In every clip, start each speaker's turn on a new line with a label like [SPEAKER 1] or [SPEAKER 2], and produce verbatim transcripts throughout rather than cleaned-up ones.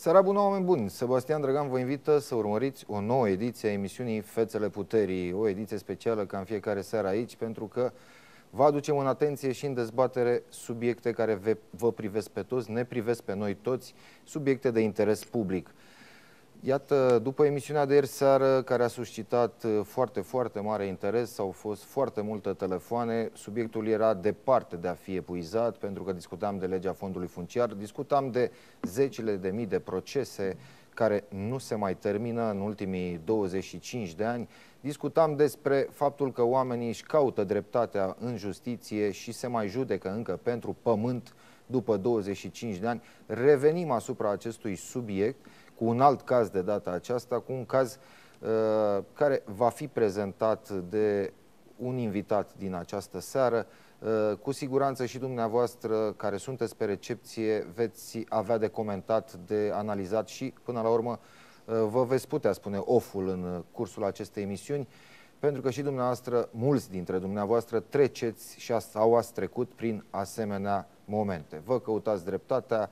[SPEAKER 1] Seara bună, oameni buni! Sebastian Drăgan vă invită să urmăriți o nouă ediție a emisiunii Fețele Puterii, o ediție specială ca în fiecare seară aici, pentru că vă aducem în atenție și în dezbatere subiecte care vă privesc pe toți, ne privesc pe noi toți, subiecte de interes public. Iată, după emisiunea de ieri seară, care a suscitat foarte, foarte mare interes, au fost foarte multe telefoane, subiectul era departe de a fi epuizat, pentru că discutam de legea fondului funciar, discutam de zecile de mii de procese care nu se mai termină în ultimii douăzeci și cinci de ani, discutam despre faptul că oamenii își caută dreptatea în justiție și se mai judecă încă pentru pământ după douăzeci și cinci de ani. Revenim asupra acestui subiect cu un alt caz de data aceasta, cu un caz uh, care va fi prezentat de un invitat din această seară. Uh, cu siguranță și dumneavoastră care sunteți pe recepție veți avea de comentat, de analizat și până la urmă uh, vă veți putea spune oful în cursul acestei emisiuni, pentru că și dumneavoastră, mulți dintre dumneavoastră treceți și sau ați trecut prin asemenea momente. Vă căutați dreptatea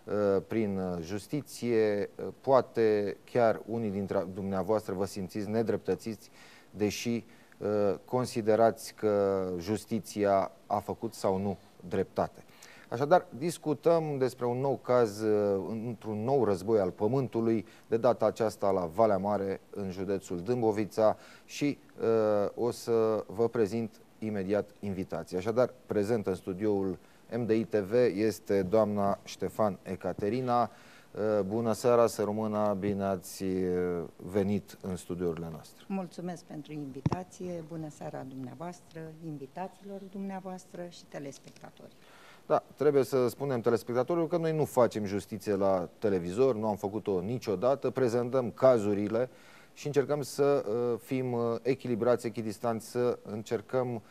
[SPEAKER 1] prin justiție, poate chiar unii dintre dumneavoastră vă simțiți nedreptățiți, deși considerați că justiția a făcut sau nu dreptate. Așadar, discutăm despre un nou caz într-un nou război al pământului, de data aceasta la Valea Mare, în județul Dâmbovița, și uh, o să vă prezint imediat invitația. Așadar, prezent în studioul M D I T V este doamna Ștefan Ecaterina. Bună seara, să rămână, bine ați venit în studiourile noastre.
[SPEAKER 2] Mulțumesc pentru invitație, bună seara dumneavoastră, invitaților dumneavoastră și telespectatorii.
[SPEAKER 1] Da, trebuie să spunem telespectatorilor că noi nu facem justiție la televizor, nu am făcut-o niciodată, prezentăm cazurile și încercăm să fim echilibrați, echidistanți, să încercăm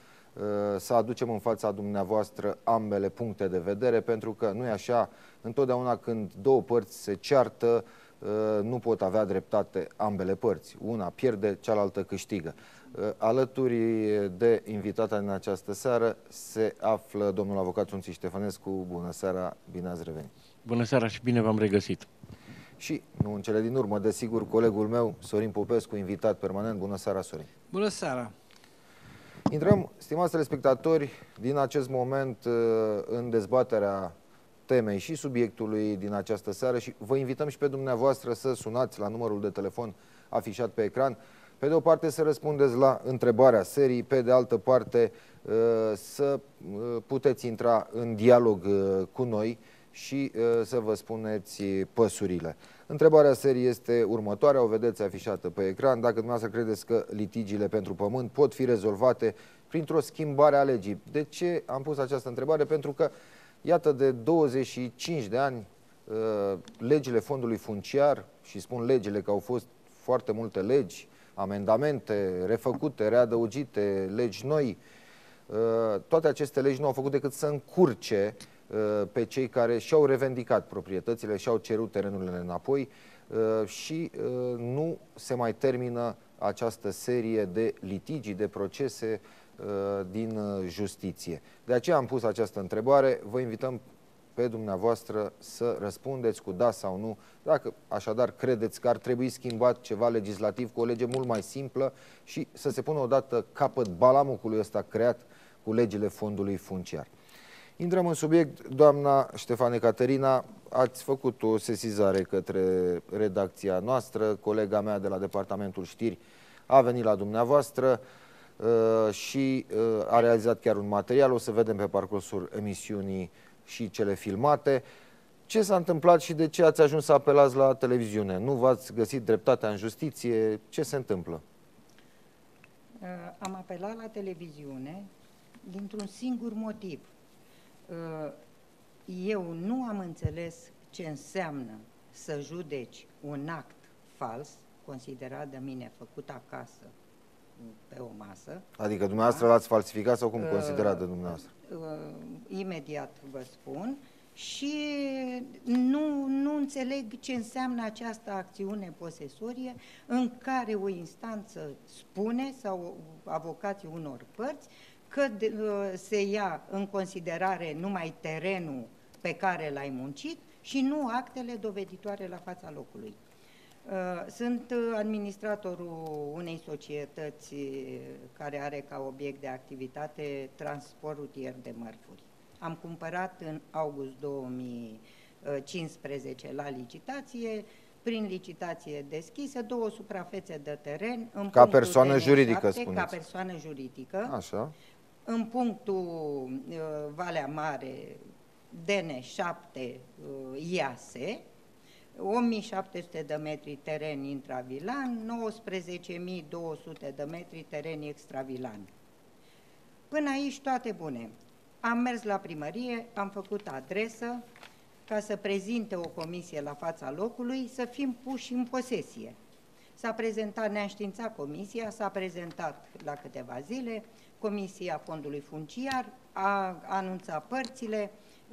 [SPEAKER 1] să aducem în fața dumneavoastră ambele puncte de vedere, pentru că nu e așa, întotdeauna când două părți se ceartă, nu pot avea dreptate ambele părți. Una pierde, cealaltă câștigă. Alături de invitata din această seară se află domnul avocat Țunții Ștefănescu. Bună seara, bine ați revenit!
[SPEAKER 3] Bună seara și bine v-am regăsit!
[SPEAKER 1] Și, nu în cele din urmă, desigur, colegul meu, Sorin Popescu, invitat permanent. Bună seara, Sorin!
[SPEAKER 4] Bună seara!
[SPEAKER 1] Intrăm, stimați telespectatori, din acest moment în dezbaterea temei și subiectului din această seară și vă invităm și pe dumneavoastră să sunați la numărul de telefon afișat pe ecran. Pe de o parte să răspundeți la întrebarea serii, pe de altă parte să puteți intra în dialog cu noi și să vă spuneți păsurile. Întrebarea serii este următoarea, o vedeți afișată pe ecran. Dacă dumneavoastră credeți că litigiile pentru pământ pot fi rezolvate printr-o schimbare a legii. De ce am pus această întrebare? Pentru că, iată, de douăzeci și cinci de ani, legile fondului funciar, și spun legile că au fost foarte multe legi, amendamente, refăcute, readăugite, legi noi, toate aceste legi nu au făcut decât să încurce pe cei care și-au revendicat proprietățile, și-au cerut terenurile înapoi și nu se mai termină această serie de litigii, de procese din justiție. De aceea am pus această întrebare, vă invităm pe dumneavoastră să răspundeți cu da sau nu, dacă așadar credeți că ar trebui schimbat ceva legislativ cu o lege mult mai simplă și să se pună odată capăt balamucului ăsta creat cu legile fondului funciar. Intrăm în subiect. Doamna Ștefan Ecaterina, ați făcut o sesizare către redacția noastră, colega mea de la Departamentul Știri a venit la dumneavoastră uh, și uh, a realizat chiar un material, o să vedem pe parcursul emisiunii și cele filmate. Ce s-a întâmplat și de ce ați ajuns să apelați la televiziune? Nu v-ați găsit dreptatea în justiție? Ce se întâmplă?
[SPEAKER 2] Uh, am apelat la televiziune dintr-un singur motiv. Eu nu am înțeles ce înseamnă să judeci un act fals, considerat de mine făcut acasă, pe o masă.
[SPEAKER 1] Adică dumneavoastră l-ați falsificat sau cum considerat de dumneavoastră?
[SPEAKER 2] Imediat vă spun. Și nu, nu înțeleg ce înseamnă această acțiune posesorie în care o instanță spune, sau avocații unor părți, că se ia în considerare numai terenul pe care l-ai muncit și nu actele doveditoare la fața locului. Sunt administratorul unei societăți care are ca obiect de activitate transport rutier de mărfuri. Am cumpărat în august două mii cincisprezece la licitație, prin licitație deschisă, două suprafețe de teren. În
[SPEAKER 1] ca persoană juridică,
[SPEAKER 2] spuneți. Ca persoană juridică.
[SPEAKER 1] Așa.
[SPEAKER 2] În punctul uh, Valea Mare, D N șapte, uh, Iase, o mie șapte sute de metri teren intravilan, nouăsprezece mii două sute de metri teren extravilan. Până aici toate bune. Am mers la primărie, am făcut adresă ca să prezinte o comisie la fața locului, să fim puși în posesie. S-a prezentat, ne-a înștiințat comisia, s-a prezentat la câteva zile, Comisia Fondului Funciar a anunțat părțile,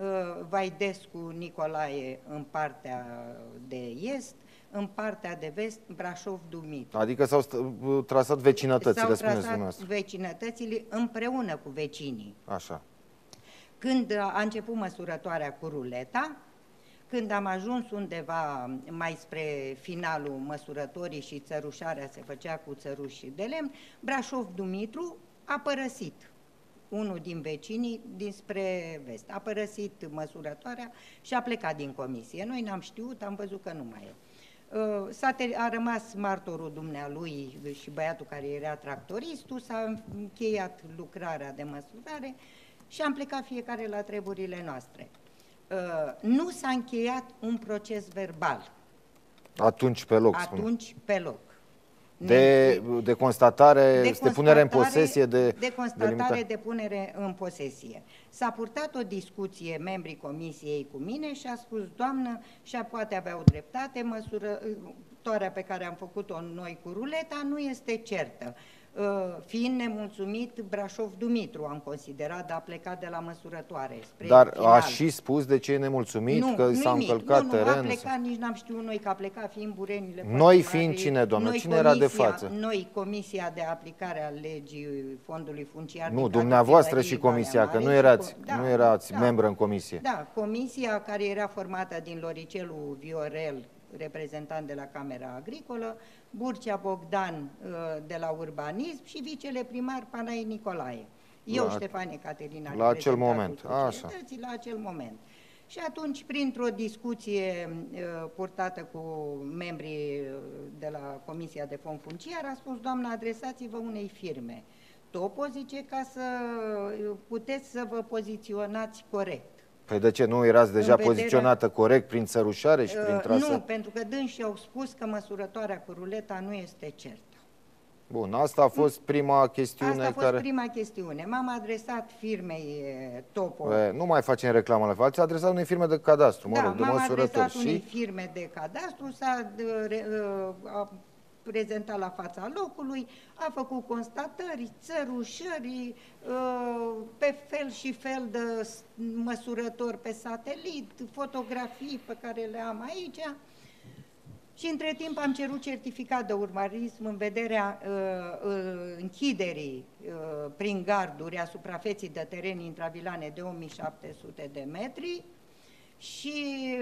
[SPEAKER 2] Vaidescu Nicolae în partea de est, în partea de vest Brașov Dumitru.
[SPEAKER 1] Adică s-au trasat vecinătățile,
[SPEAKER 2] S-au trasat vecinătățile împreună cu vecinii.
[SPEAKER 1] Așa.
[SPEAKER 2] Când a început măsurătoarea cu ruleta, când am ajuns undeva mai spre finalul măsurătorii și țărușarea se făcea cu țăruși de lemn, Brașov Dumitru a părăsit, unul din vecinii dinspre vest, a părăsit măsurătoarea și a plecat din comisie. Noi n-am știut, am văzut că nu mai e. A, a rămas martorul dumnealui și băiatul care era tractoristul, s-a încheiat lucrarea de măsurare și am plecat fiecare la treburile noastre. Nu s-a încheiat un proces verbal.
[SPEAKER 1] Atunci pe loc,
[SPEAKER 2] Atunci
[SPEAKER 1] spune.
[SPEAKER 2] pe loc.
[SPEAKER 1] De, de constatare,
[SPEAKER 2] de,
[SPEAKER 1] de punere în posesie, de
[SPEAKER 2] De constatare, de, de punere în posesie. S-a purtat o discuție, membrii comisiei cu mine și a spus, doamnă, și-a poate avea o dreptate, măsurătoarea pe care am făcut-o noi cu ruleta nu este certă. Fiind nemulțumit, Brașov Dumitru am considerat, a plecat de la măsurătoare spre
[SPEAKER 1] Dar
[SPEAKER 2] final.
[SPEAKER 1] a și spus de ce e nemulțumit,
[SPEAKER 2] nu,
[SPEAKER 1] că s-a încălcat
[SPEAKER 2] nu, nu,
[SPEAKER 1] terenul?
[SPEAKER 2] Nu, a plecat, nici n-am știut noi că a plecat, fiind Burenile.
[SPEAKER 1] Noi fiind mari, cine, doamnă? Cine
[SPEAKER 2] comisia,
[SPEAKER 1] era de față?
[SPEAKER 2] Noi, Comisia de Aplicare a Legii Fondului Funciar.
[SPEAKER 1] Nu, dumneavoastră și comisia, că nu erați,
[SPEAKER 2] da,
[SPEAKER 1] nu erați
[SPEAKER 2] da,
[SPEAKER 1] membră în comisie.
[SPEAKER 2] Da, comisia care era formată din Loricelu Viorel, reprezentant de la Camera Agricolă, Burcea Bogdan de la Urbanism și viceleprimar Panai Nicolae. Eu,
[SPEAKER 1] la,
[SPEAKER 2] Ștefanie Caterina,
[SPEAKER 1] la acel moment.
[SPEAKER 2] Așa. La acel moment. Și atunci, printr-o discuție uh, purtată cu membrii de la Comisia de Fond Funciar, a spus, doamnă, adresați-vă unei firme. Topo, zice, ca să puteți să vă poziționați corect.
[SPEAKER 1] Păi de ce? Nu erați deja vedere... poziționată corect prin țărușare și prin trasă?
[SPEAKER 2] Nu, pentru că dânsii au spus că măsurătoarea cu ruleta nu este certă.
[SPEAKER 1] Bun, asta a fost prima chestiune care...
[SPEAKER 2] Asta a fost
[SPEAKER 1] care...
[SPEAKER 2] prima chestiune. M-am adresat firmei Topo.
[SPEAKER 1] E, nu mai facem reclamă la fel. Ați adresat unei firme de cadastru, mă
[SPEAKER 2] da,
[SPEAKER 1] rog, de măsurători.
[SPEAKER 2] m-am adresat
[SPEAKER 1] și...
[SPEAKER 2] unei firme de cadastru, s-a prezentat la fața locului, a făcut constatări, țărușări, pe fel și fel de măsurători pe satelit, fotografii pe care le am aici. Și între timp am cerut certificat de urbanism în vederea uh, închiderii uh, prin garduri a suprafeței de teren intravilane de o mie șapte sute de metri și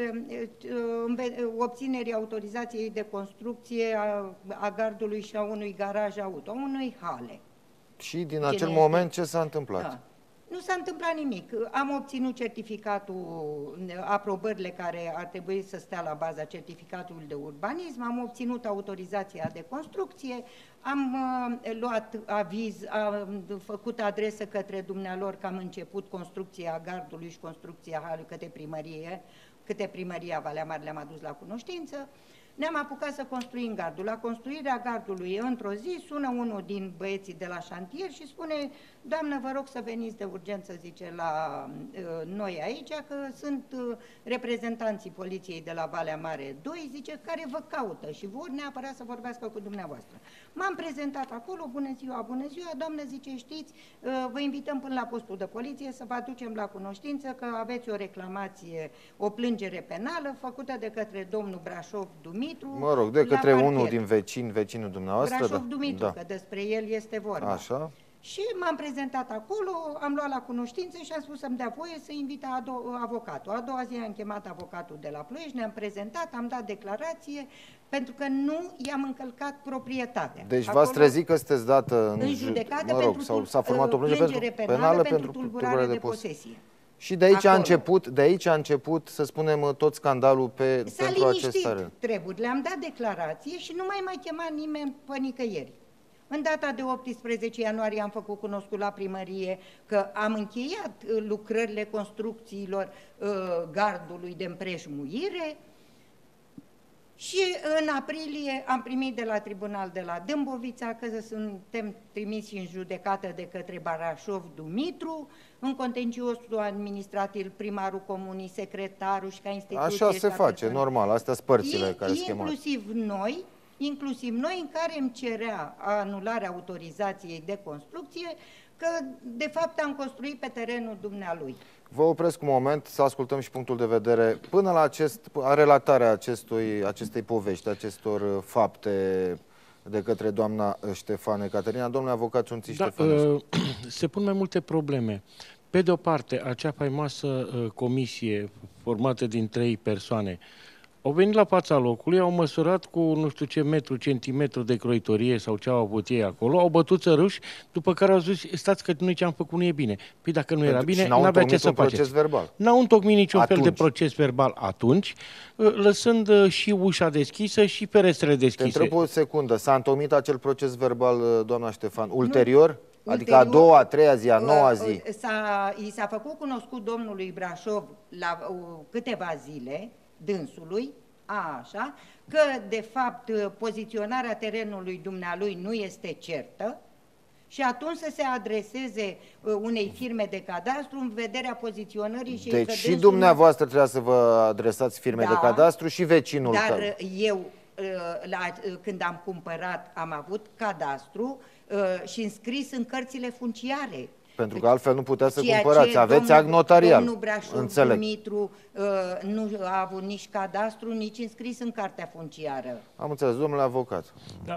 [SPEAKER 2] uh, obținerii autorizației de construcție a, a gardului și a unui garaj auto, a unui hale.
[SPEAKER 1] Și din acel moment ce s-a întâmplat?
[SPEAKER 2] Da. Nu s-a întâmplat nimic. Am obținut certificatul, aprobările care ar trebui să stea la baza certificatului de urbanism, am obținut autorizația de construcție, am uh, luat aviz, am făcut adresă către dumnealor că am început construcția gardului și construcția halului către primărie, câte primăria Valea Mare le-am adus la cunoștință. Ne-am apucat să construim gardul. La construirea gardului, într-o zi, sună unul din băieții de la șantier și spune, doamnă, vă rog să veniți de urgență, zice, la uh, noi aici, că sunt uh, reprezentanții poliției de la Valea Mare doi, zice, care vă caută și vor neapărat să vorbească cu dumneavoastră. M-am prezentat acolo, bună ziua, bună ziua, doamnă, zice, știți, uh, vă invităm până la postul de poliție să vă aducem la cunoștință că aveți o reclamație, o plângere penală făcută de către domnul Brașov Dumitru.
[SPEAKER 1] Mă rog, de către unul din vecini, vecinul dumneavoastră.
[SPEAKER 2] Brașov
[SPEAKER 1] da?
[SPEAKER 2] Dumitru,
[SPEAKER 1] da.
[SPEAKER 2] că despre el este vorba.
[SPEAKER 1] Așa.
[SPEAKER 2] Și m-am prezentat acolo, am luat la cunoștință și am spus să-mi dea voie să invit avocatul. A doua zi am chemat avocatul de la Ploiești, ne-am prezentat, am dat declarație, pentru că nu i-am încălcat proprietatea.
[SPEAKER 1] Deci v-ați trezit că sunteți dată în,
[SPEAKER 2] în judecată,
[SPEAKER 1] mă rog,
[SPEAKER 2] pentru
[SPEAKER 1] sau s-a format o plângere
[SPEAKER 2] plângere
[SPEAKER 1] pentru,
[SPEAKER 2] penală,
[SPEAKER 1] penală
[SPEAKER 2] pentru,
[SPEAKER 1] pentru
[SPEAKER 2] tulburare de, de
[SPEAKER 1] posesie.
[SPEAKER 2] posesie.
[SPEAKER 1] Și de aici,
[SPEAKER 2] acolo.
[SPEAKER 1] a început, de aici a început, să spunem, tot scandalul pe,
[SPEAKER 2] S-a
[SPEAKER 1] pentru acest
[SPEAKER 2] liniștit
[SPEAKER 1] teren.
[SPEAKER 2] treburi, le-am dat declarație și nu mai mai chema nimeni pe nicăieri. În data de optsprezece ianuarie am făcut cunoscut la primărie că am încheiat lucrările construcțiilor uh, gardului de împrejmuire și în aprilie am primit de la tribunal de la Dâmbovița că suntem trimiși în judecată de către Barașov Dumitru, în contenciosul administrativ, primarul comunii, secretarul și ca instituție.
[SPEAKER 1] Așa se face, normal, astea sunt părțile care sunt chemate.
[SPEAKER 2] Inclusiv noi, inclusiv noi în care îmi cerea anularea autorizației de construcție, că de fapt am construit pe terenul dumnealui.
[SPEAKER 1] Vă opresc un moment să ascultăm și punctul de vedere până la acest, relatarea acestui, acestei povești, acestor fapte de către doamna Ștefan Ecaterina. Domnule avocat Țunții
[SPEAKER 3] da,
[SPEAKER 1] Ștefănescu.
[SPEAKER 3] uh, se pun mai multe probleme. Pe de o parte, acea faimoasă uh, comisie formată din trei persoane au venit la fața locului, au măsurat cu nu știu ce metru, centimetru de croitorie sau ce au avut ei acolo, au bătut țărâși, după care au zis, stați că noi ce am făcut nu e bine. Păi dacă nu era bine, n-avea ce să faceți. N-au întocmit niciun atunci. fel de proces verbal atunci, lăsând și ușa deschisă și ferestrele deschise.
[SPEAKER 1] Te întreb o secundă, s-a întocmit acel proces verbal, doamna Ștefan, ulterior?
[SPEAKER 2] Nu.
[SPEAKER 1] Adică a doua, a treia zi, a noua zi?
[SPEAKER 2] I s-a făcut cunoscut domnului Brașov la uh, câteva zile, dânsului, a, așa, că de fapt poziționarea terenului dumnealui nu este certă și atunci să se adreseze unei firme de cadastru în vederea poziționării și
[SPEAKER 1] deci și dumneavoastră trebuia să vă adresați firme da, de cadastru și vecinul.
[SPEAKER 2] Dar
[SPEAKER 1] tău.
[SPEAKER 2] eu, la, când am cumpărat, am avut cadastru și înscris în cărțile funciare.
[SPEAKER 1] Pentru că altfel nu putea să
[SPEAKER 2] Ceea
[SPEAKER 1] cumpărați, aveți act notarial.
[SPEAKER 2] Domnul Brașov Dumitru uh, nu a avut nici cadastru, nici înscris în cartea funciară.
[SPEAKER 1] Am înțeles, domnule avocat.
[SPEAKER 3] Da.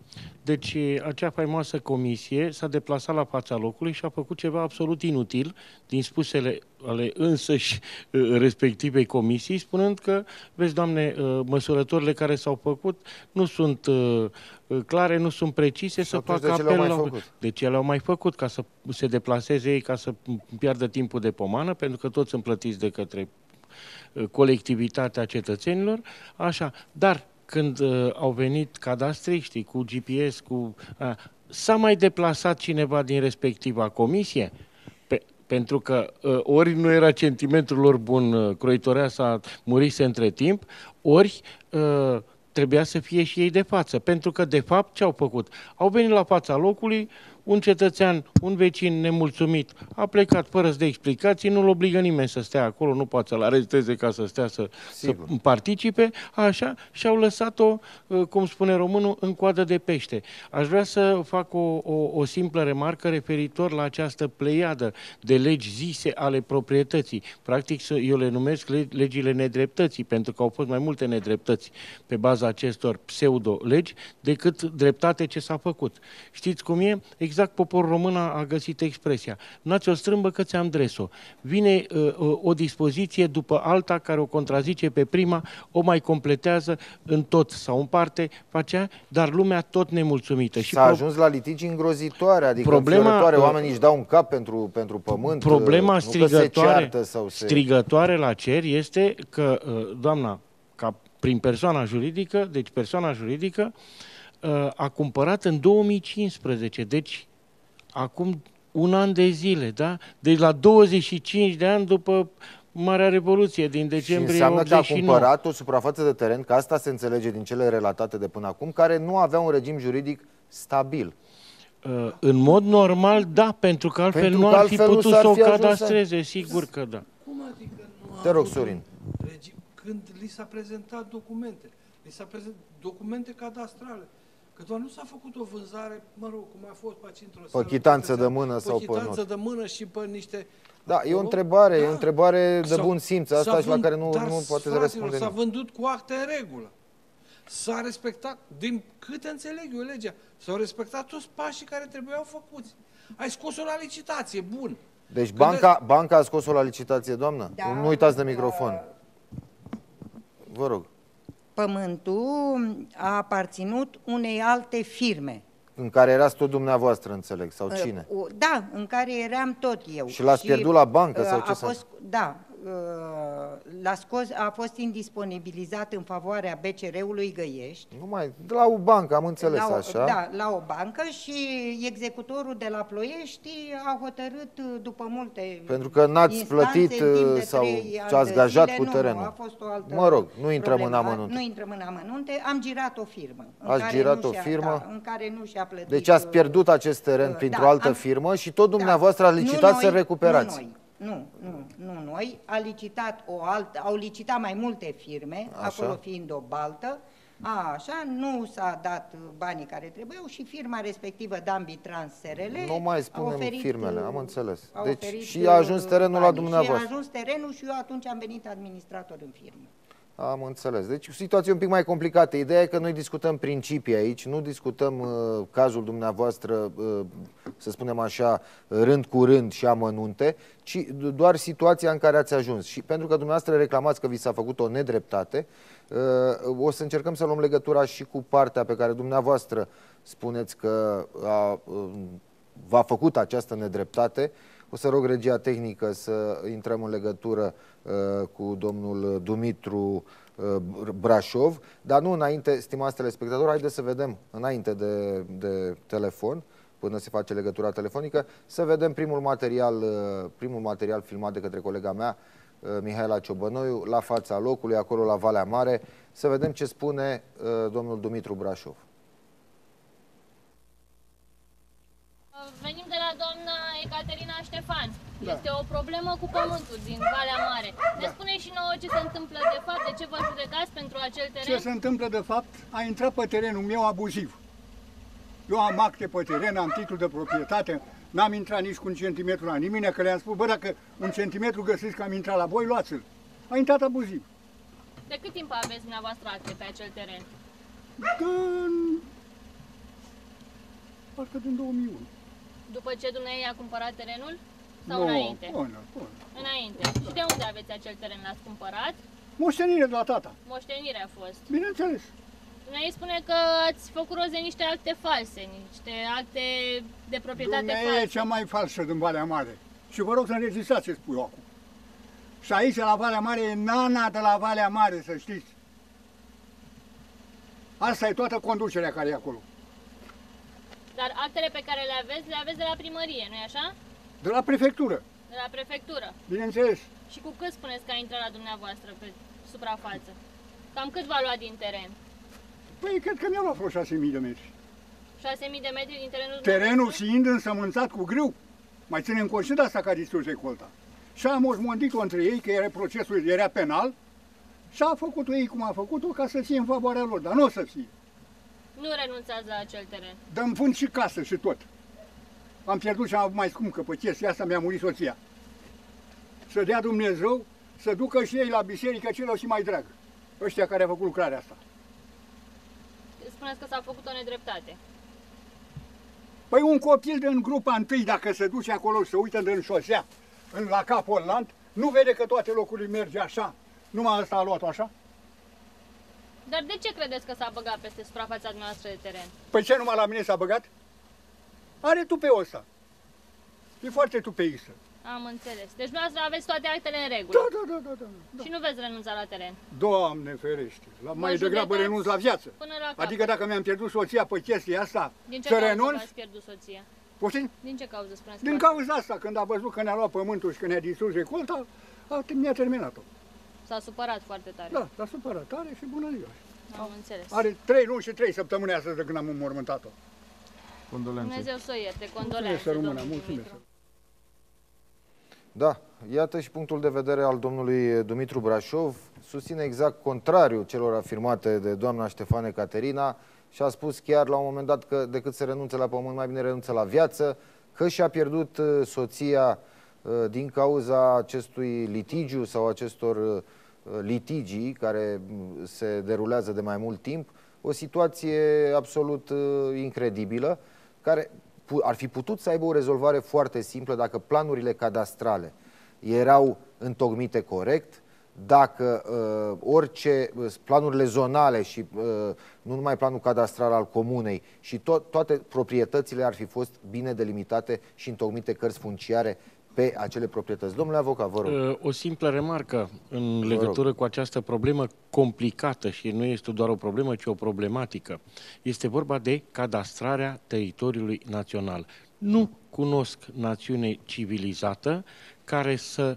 [SPEAKER 3] Deci acea faimoasă comisie s-a deplasat la fața locului și a făcut ceva absolut inutil din spusele ale însăși respectivei comisii, spunând că, vezi, doamne, măsurătorile care s-au făcut nu sunt clare, nu sunt precise, să facă apel la... De ce le-au mai făcut? Ca să se deplaseze ei, ca să piardă timpul de pomană, pentru că toți sunt plătiți de către colectivitatea cetățenilor, așa, dar când uh, au venit cadastriștii cu G P S, cu uh, s-a mai deplasat cineva din respectiva comisie? Pe, pentru că uh, ori nu era centimetrul lor bun, uh, croitorea s-a murise între timp, ori uh, trebuia să fie și ei de față. Pentru că, de fapt, ce au făcut? Au venit la fața locului, un cetățean, un vecin nemulțumit, a plecat fără să dea explicații, nu-l obligă nimeni să stea acolo, nu poate să-l aresteze ca să stea să, să participe, așa, și au lăsat-o, cum spune românul, în coadă de pește. Aș vrea să fac o, o, o simplă remarcă referitor la această pleiadă de legi zise ale proprietății. Practic, eu le numesc legile nedreptății, pentru că au fost mai multe nedreptăți pe baza acestor pseudo-legi decât dreptate ce s-a făcut. Știți cum e? Exact poporul român a găsit expresia. N-ați o strâmbă că ți-am dres-o. Vine uh, o dispoziție după alta care o contrazice pe prima, o mai completează în tot sau în parte, facea, dar lumea tot nemulțumită.
[SPEAKER 1] S-a ajuns la litigi îngrozitoare, adică problema, oamenii își dau un cap pentru, pentru pământ.
[SPEAKER 3] Problema strigătoare,
[SPEAKER 1] sau se...
[SPEAKER 3] strigătoare la cer este că, uh, doamna, ca prin persoana juridică, deci persoana juridică, a cumpărat în două mii cincisprezece, deci acum un an de zile, da? Deci la douăzeci și cinci de ani după Marea Revoluție din decembrie
[SPEAKER 1] și înseamnă
[SPEAKER 3] optzeci și nouă.
[SPEAKER 1] Că a cumpărat o suprafață de teren, că asta se înțelege din cele relatate de până acum, care nu avea un regim juridic stabil.
[SPEAKER 3] Uh, în mod normal, da, pentru că altfel
[SPEAKER 1] pentru
[SPEAKER 3] nu
[SPEAKER 1] că
[SPEAKER 3] ar
[SPEAKER 1] altfel
[SPEAKER 3] fi putut să o cadastreze,
[SPEAKER 1] să...
[SPEAKER 3] sigur că da.
[SPEAKER 4] Cum adică nu
[SPEAKER 1] Te rog, Sorin.
[SPEAKER 4] Regim, când li s-a prezentat documente, li s-a prezentat documente cadastrale, că doar nu s-a făcut o vânzare, mă rog, cum a fost pe într-o
[SPEAKER 1] pe chitanță de mână sau pe not.
[SPEAKER 4] chitanță de mână și pe niște...
[SPEAKER 1] Da, acolo. E o întrebare, da. E o întrebare de bun simț, asta și la care nu, nu poate răspunde.
[SPEAKER 4] S-a vândut cu acte în regulă. S-a respectat, din câte înțeleg eu legea, s-au respectat toți pașii care trebuiau făcuți. Ai scos-o la licitație, bun.
[SPEAKER 1] Deci banca, banca a scos-o la licitație, doamnă?
[SPEAKER 2] Da,
[SPEAKER 1] Nu uitați de microfon. Vă rog.
[SPEAKER 2] Pământul a aparținut unei alte firme.
[SPEAKER 1] În care erați tot dumneavoastră, înțeleg, sau cine?
[SPEAKER 2] Uh, Da, în care eram tot eu.
[SPEAKER 1] Și l-ați pierdut la bancă sau
[SPEAKER 2] uh,
[SPEAKER 1] ce
[SPEAKER 2] a
[SPEAKER 1] s-a-
[SPEAKER 2] fost, Da, uh, l-a scos, a fost indisponibilizat în favoarea B C R-ului Găiești.
[SPEAKER 1] Numai de la o bancă, am înțeles
[SPEAKER 2] la o,
[SPEAKER 1] așa.
[SPEAKER 2] Da, la o bancă și executorul de la Ploiești a hotărât după multe
[SPEAKER 1] Pentru că n-ați
[SPEAKER 2] instanțe,
[SPEAKER 1] plătit,
[SPEAKER 2] în timp de
[SPEAKER 1] sau
[SPEAKER 2] trei ani
[SPEAKER 1] ați
[SPEAKER 2] de
[SPEAKER 1] gajat
[SPEAKER 2] zile.
[SPEAKER 1] cu
[SPEAKER 2] Nu,
[SPEAKER 1] terenul.
[SPEAKER 2] Nu, a fost o altă
[SPEAKER 1] Mă rog, nu intrăm în
[SPEAKER 2] problemă.
[SPEAKER 1] amănunte.
[SPEAKER 2] Nu intrăm în amănunte. Am girat o firmă. în
[SPEAKER 1] Ați
[SPEAKER 2] care
[SPEAKER 1] girat
[SPEAKER 2] nu
[SPEAKER 1] o
[SPEAKER 2] și-a-
[SPEAKER 1] firmă?
[SPEAKER 2] Da, în care nu și-a plătit.
[SPEAKER 1] Deci ați pierdut acest teren
[SPEAKER 2] uh,
[SPEAKER 1] printr-o
[SPEAKER 2] da,
[SPEAKER 1] altă
[SPEAKER 2] am-
[SPEAKER 1] firmă și tot
[SPEAKER 2] Da.
[SPEAKER 1] dumneavoastră ați
[SPEAKER 2] Nu
[SPEAKER 1] licitat
[SPEAKER 2] noi,
[SPEAKER 1] să recuperați.
[SPEAKER 2] Nu noi. Nu, nu, nu noi. A licitat o altă, au licitat mai multe firme,
[SPEAKER 1] Așa.
[SPEAKER 2] acolo fiind o baltă. A, așa, nu s-a dat banii care trebuiau și firma respectivă, Dambi Trans S R L,
[SPEAKER 1] Nu mai
[SPEAKER 2] a
[SPEAKER 1] spunem
[SPEAKER 2] oferit,
[SPEAKER 1] firmele,
[SPEAKER 2] uh,
[SPEAKER 1] am înțeles.
[SPEAKER 2] a
[SPEAKER 1] Deci
[SPEAKER 2] oferit,
[SPEAKER 1] și a ajuns
[SPEAKER 2] uh,
[SPEAKER 1] terenul la
[SPEAKER 2] banii.
[SPEAKER 1] dumneavoastră.
[SPEAKER 2] Și a ajuns terenul și eu atunci am venit administrator în firmă.
[SPEAKER 1] Am înțeles. Deci o situație un pic mai complicată. Ideea e că noi discutăm principii aici, nu discutăm uh, cazul dumneavoastră, uh, să spunem așa, rând cu rând și amănunte, ci doar situația în care ați ajuns. Și pentru că dumneavoastră reclamați că vi s-a făcut o nedreptate, uh, o să încercăm să luăm legătura și cu partea pe care dumneavoastră spuneți că a, uh, v-a făcut această nedreptate. O să rog regia tehnică să intrăm în legătură uh, cu domnul Dumitru uh, Brașov, dar nu înainte, stimați telespectatori, haideți să vedem înainte de, de telefon, până se face legătura telefonică, să vedem primul material, uh, primul material filmat de către colega mea, uh, Mihaela Ciobănoiu, la fața locului, acolo la Valea Mare, să vedem ce spune uh, domnul Dumitru Brașov.
[SPEAKER 5] Venim de la doamna Ecaterina Ștefan.
[SPEAKER 6] Da.
[SPEAKER 5] Este o problemă cu pământul din Valea Mare. Ne
[SPEAKER 6] Da.
[SPEAKER 5] spune și nouă ce se întâmplă de fapt, de ce vă judecați pentru acel
[SPEAKER 6] Ce
[SPEAKER 5] teren?
[SPEAKER 6] se întâmplă de fapt? A intrat pe terenul meu abuziv. Eu am acte pe teren, am titlu de proprietate, n-am intrat nici cu un centimetru la nimeni, că le-am spus, bă, dacă un centimetru găsiți că am intrat la voi, luați-l. A intrat abuziv.
[SPEAKER 5] De cât timp aveți dumneavoastră acte pe acel teren?
[SPEAKER 6] Din... parcă din două mii unu.
[SPEAKER 5] După ce dumneavoastră a cumpărat terenul? Sau
[SPEAKER 6] Nu,
[SPEAKER 5] înainte?
[SPEAKER 6] până, până.
[SPEAKER 5] Înainte. Și de unde aveți acel teren? L-ați cumpărat?
[SPEAKER 6] Moștenire de la tata,
[SPEAKER 5] Moștenire a fost.
[SPEAKER 6] bineînțeles.
[SPEAKER 5] Dumneavoastră spune că ați făcut rost de niște acte false, niște acte de proprietate
[SPEAKER 6] Dumnezeu e
[SPEAKER 5] false.
[SPEAKER 6] cea mai falsă din Valea Mare. Și vă rog să înregistrați ce spun eu acum. Și aici, la Valea Mare, e nana de la Valea Mare, să știți. Asta e toată conducerea care e acolo.
[SPEAKER 5] Dar actele pe care le aveți, le aveți de la primărie, nu-i așa?
[SPEAKER 6] De la prefectură,
[SPEAKER 5] De la prefectură.
[SPEAKER 6] bineînțeles.
[SPEAKER 5] Și cu cât spuneți că a intrat la dumneavoastră pe suprafață? Cam cât v-a luat din teren?
[SPEAKER 6] Păi, cred că mi-au luat vreo șase mii de metri.
[SPEAKER 5] șase mii de metri din terenul
[SPEAKER 6] Terenul
[SPEAKER 5] dumneavoastră?
[SPEAKER 6] fiind însămânțat cu grâu. Mai ținem cont și de asta că a distrus recolta. Și am osmondit-o între ei, că era procesul, era penal, și a făcut-o ei cum a făcut-o, ca să fie în favoarea lor, dar nu o să fie.
[SPEAKER 5] Nu renunțați la acel teren.
[SPEAKER 6] Dăm vând și casă și tot. Am pierdut și am avut mai scump, că pe chestia asta mi-a murit soția. Să dea Dumnezeu, să ducă și ei la biserică celor și mai drag. Ăștia care au făcut lucrarea asta.
[SPEAKER 5] Spuneți că s-a făcut o nedreptate.
[SPEAKER 6] Păi un copil din grupa întâi, dacă se duce acolo și se uită în șosea, în la Cap Orland, nu vede că toate locurile merge așa? Numai ăsta a luat-o așa?
[SPEAKER 5] Dar de ce credeți că s-a băgat peste suprafața noastră de teren?
[SPEAKER 6] Păi ce numai la mine s-a băgat? Are tupeul ăsta. E foarte tupeistă.
[SPEAKER 5] Am înțeles. Deci dumneavoastră aveți toate actele în regulă.
[SPEAKER 6] Da, da, da, da, da, da.
[SPEAKER 5] Și nu veți renunța la teren.
[SPEAKER 6] Doamne ferește, la mai degrabă
[SPEAKER 5] judecați
[SPEAKER 6] renunț la viață.
[SPEAKER 5] până la capăt.
[SPEAKER 6] Adică dacă mi-am pierdut soția pe chestia asta,
[SPEAKER 5] Din ce
[SPEAKER 6] să
[SPEAKER 5] cauză
[SPEAKER 6] renunț,
[SPEAKER 5] v-ați pierdut soția?
[SPEAKER 6] poftim?
[SPEAKER 5] Din ce cauză spuneți?
[SPEAKER 6] Din
[SPEAKER 5] că-
[SPEAKER 6] cauza asta, când a văzut că ne-a luat pământul și că ne-a distrus recolta, a, mi-a terminat-o.
[SPEAKER 5] S-a supărat foarte tare.
[SPEAKER 6] Da, s-a supărat tare și bună ziua.
[SPEAKER 5] Am înțeles.
[SPEAKER 6] Are trei luni și trei săptămâni astăzi de când am înmormântat-o.
[SPEAKER 1] Condolențe.
[SPEAKER 5] Dumnezeu să o ierte.
[SPEAKER 6] Mulțumesc,
[SPEAKER 5] Condolențe,
[SPEAKER 6] să rămână,
[SPEAKER 5] domnul
[SPEAKER 6] mulțumesc.
[SPEAKER 5] Dumitru.
[SPEAKER 1] Da, iată și punctul de vedere al domnului Dumitru Brașov. Susține exact contrariul celor afirmate de doamna Ștefan Ecaterina și a spus chiar la un moment dat că decât să renunțe la pământ, mai bine renunță la viață, că și-a pierdut uh, soția uh, din cauza acestui litigiu sau acestor uh, litigii care mm, se derulează de mai mult timp. O situație absolut uh, incredibilă, care ar fi putut să aibă o rezolvare foarte simplă dacă planurile cadastrale erau întocmite corect, dacă uh, orice, uh, planurile zonale și uh, nu numai planul cadastral al comunei și to toate proprietățile ar fi fost bine delimitate și întocmite cărți funciare pe acele proprietăți. Domnule avocat, vă rog.
[SPEAKER 3] O simplă remarcă în legătură cu această problemă complicată și nu este doar o problemă, ci o problematică. Este vorba de cadastrarea teritoriului național. Nu cunosc națiune civilizată care să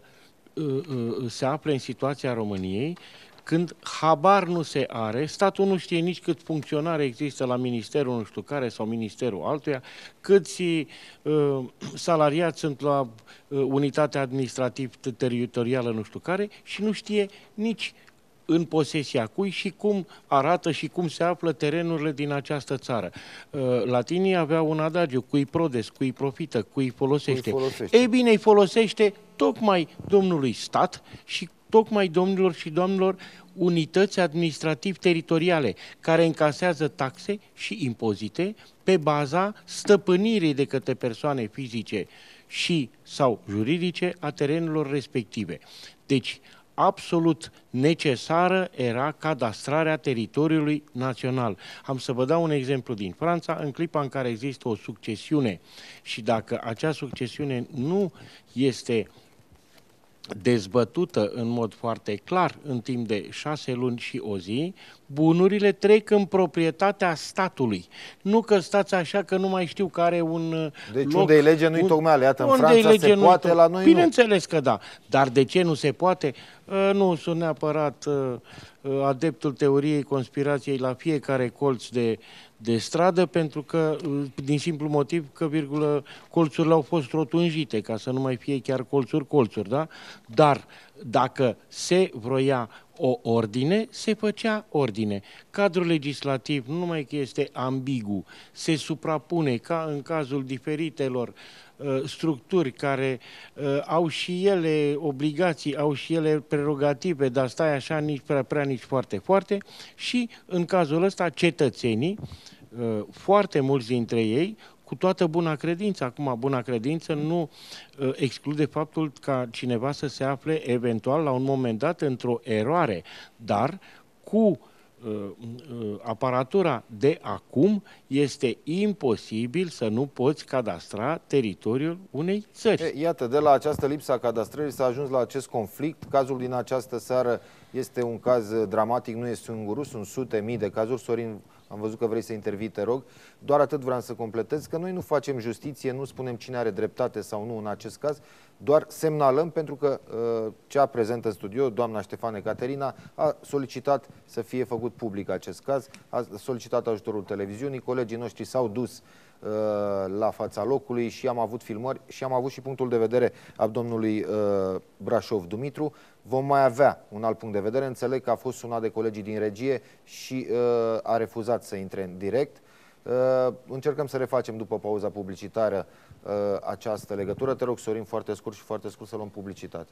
[SPEAKER 3] se află în situația României când habar nu se are, statul nu știe nici cât funcționare există la ministerul nu știu care sau ministerul altuia, câți uh, salariați sunt la uh, unitatea administrativ-teritorială nu știu care și nu știe nici în posesia cui și cum arată și cum se află terenurile din această țară. Uh, latinii aveau un adagiu, cui prodes, cui profită, cui folosește.
[SPEAKER 1] Cui folosește.
[SPEAKER 3] Ei bine, îi folosește tocmai domnului stat și tocmai domnilor și doamnelor unități administrativ-teritoriale care încasează taxe și impozite pe baza stăpânirii de către persoane fizice și sau juridice a terenurilor respective. Deci, absolut necesară era cadastrarea teritoriului național. Am să vă dau un exemplu din Franța, în clipa în care există o succesiune și dacă acea succesiune nu este dezbătută în mod foarte clar în timp de șase luni și o zi, bunurile trec în proprietatea statului. Nu că stați așa că nu mai știu că are un
[SPEAKER 1] Deci
[SPEAKER 3] loc,
[SPEAKER 1] unde e lege nu-i
[SPEAKER 3] un,
[SPEAKER 1] tocmeală. Iată, în Franța se poate, la noi
[SPEAKER 3] Bineînțeles că da. Dar de ce nu se poate? Nu sunt neapărat adeptul teoriei conspirației la fiecare colț de, de stradă, pentru că, din simplu motiv că, virgulă, colțurile au fost rotunjite, ca să nu mai fie chiar colțuri, colțuri, da? Dar dacă se vroia o ordine, se făcea ordine. Cadrul legislativ nu numai că este ambigu, se suprapune ca în cazul diferitelor uh, structuri care uh, au și ele obligații, au și ele prerogative, dar stai așa nici prea prea, nici foarte, foarte, și în cazul ăsta cetățenii, uh, foarte mulți dintre ei, cu toată buna credință. Acum, buna credință nu uh, exclude faptul ca cineva să se afle eventual la un moment dat într-o eroare, dar cu uh, uh, aparatura de acum este imposibil să nu poți cadastra teritoriul unei țări.
[SPEAKER 1] E, iată, de la această lipsă a cadastrării s-a ajuns la acest conflict. Cazul din această seară este un caz dramatic, nu este singurul, sunt sute mii de cazuri. Sorin, am văzut că vrei să intervii, te rog. Doar atât vreau să completez, că noi nu facem justiție, nu spunem cine are dreptate sau nu în acest caz, doar semnalăm pentru că uh, cea prezentă în studio, doamna Ștefan Ecaterina, a solicitat să fie făcut public acest caz, a solicitat ajutorul televiziunii, colegii noștri s-au dus uh, la fața locului și am avut filmări și am avut și punctul de vedere al domnului uh, Brașov Dumitru. Vom mai avea un alt punct de vedere. Înțeleg că a fost sunat de colegii din regie și uh, a refuzat să intre în direct. Uh, încercăm să refacem după pauza publicitară uh, această legătură. Te rog, Sorin, foarte scurt și foarte scurt să luăm publicitate.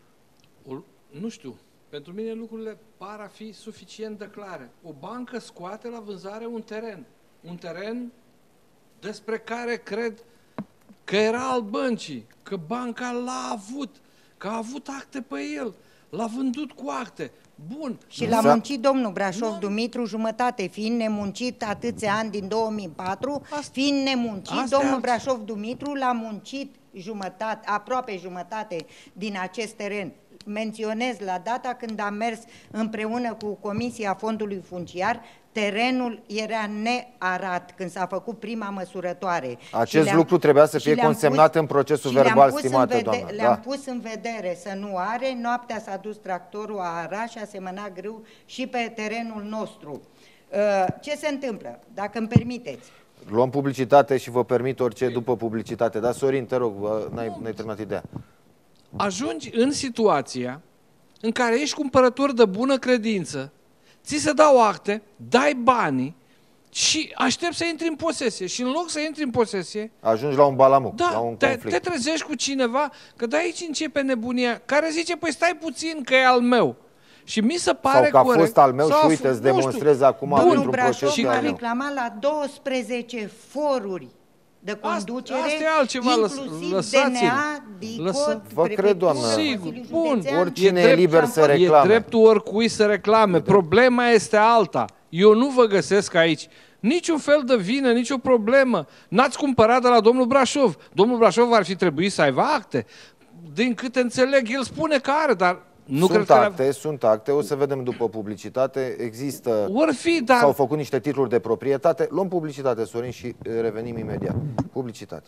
[SPEAKER 4] O, nu știu. Pentru mine lucrurile par a fi suficient de clare. O bancă scoate la vânzare un teren. Un teren despre care cred că era al băncii, că banca l-a avut, că a avut acte pe el, l-a vândut cu acte. Bun.
[SPEAKER 2] Și l-a muncit domnul Brașov Dumitru jumătate, fiind nemuncit atâția ani din două mii patru, fiind nemuncit,
[SPEAKER 4] Astea
[SPEAKER 2] domnul
[SPEAKER 4] alții.
[SPEAKER 2] Brașov Dumitru l-a muncit jumătate, aproape jumătate din acest teren. Menționez la data când am mers împreună cu Comisia Fondului Funciar, terenul era nearat când s-a făcut prima măsurătoare.
[SPEAKER 1] Acest lucru trebuia să fie consemnat în procesul verbal, stimată doamnă.
[SPEAKER 2] Le-am pus în vedere să nu are, noaptea s-a dus tractorul, a arat și a semănat grâu și pe terenul nostru. Ce se întâmplă? Dacă îmi permiteți.
[SPEAKER 1] Luăm publicitate și vă permit orice după publicitate. Da, Sorin, te rog, n-ai terminat ideea.
[SPEAKER 4] Ajungi în situația în care ești cumpărător de bună credință, ți se dau acte, dai banii și aștepți să intri în posesie. Și în loc să intri în posesie...
[SPEAKER 1] Ajungi la un balamuc,
[SPEAKER 4] da,
[SPEAKER 1] la un
[SPEAKER 4] te,
[SPEAKER 1] conflict.
[SPEAKER 4] te trezești cu cineva, că de aici începe nebunia, care zice, păi stai puțin că e al meu. Și mi se pare
[SPEAKER 1] sau că a
[SPEAKER 4] corect,
[SPEAKER 1] fost al meu și uite, îți demonstrez acum
[SPEAKER 2] Domnul
[SPEAKER 1] pentru
[SPEAKER 2] Brașov
[SPEAKER 1] procesul
[SPEAKER 2] a
[SPEAKER 1] al meu.
[SPEAKER 2] reclamat la douăsprezece foruri de conducere,
[SPEAKER 4] asta, asta e altceva,
[SPEAKER 2] inclusiv
[SPEAKER 4] lăsați-l.
[SPEAKER 2] D N A, DICOT,
[SPEAKER 4] Lăsa...
[SPEAKER 1] Vă cred, doamnă.
[SPEAKER 4] Sigur, bun.
[SPEAKER 1] Oricine e liber să reclame.
[SPEAKER 4] E dreptul oricui să reclame. Problema este alta. Eu nu vă găsesc aici niciun fel de vină, nicio problemă. N-ați cumpărat de la domnul Brașov. Domnul Brașov ar fi trebuit să aibă acte. Din câte înțeleg, el spune că are, dar nu
[SPEAKER 1] sunt
[SPEAKER 4] cred
[SPEAKER 1] acte,
[SPEAKER 4] că...
[SPEAKER 1] sunt acte, o să vedem după publicitate, există,
[SPEAKER 4] Or fi, dar...
[SPEAKER 1] s-au făcut niște titluri de proprietate, luăm publicitate, Sorin, și revenim imediat. Publicitate.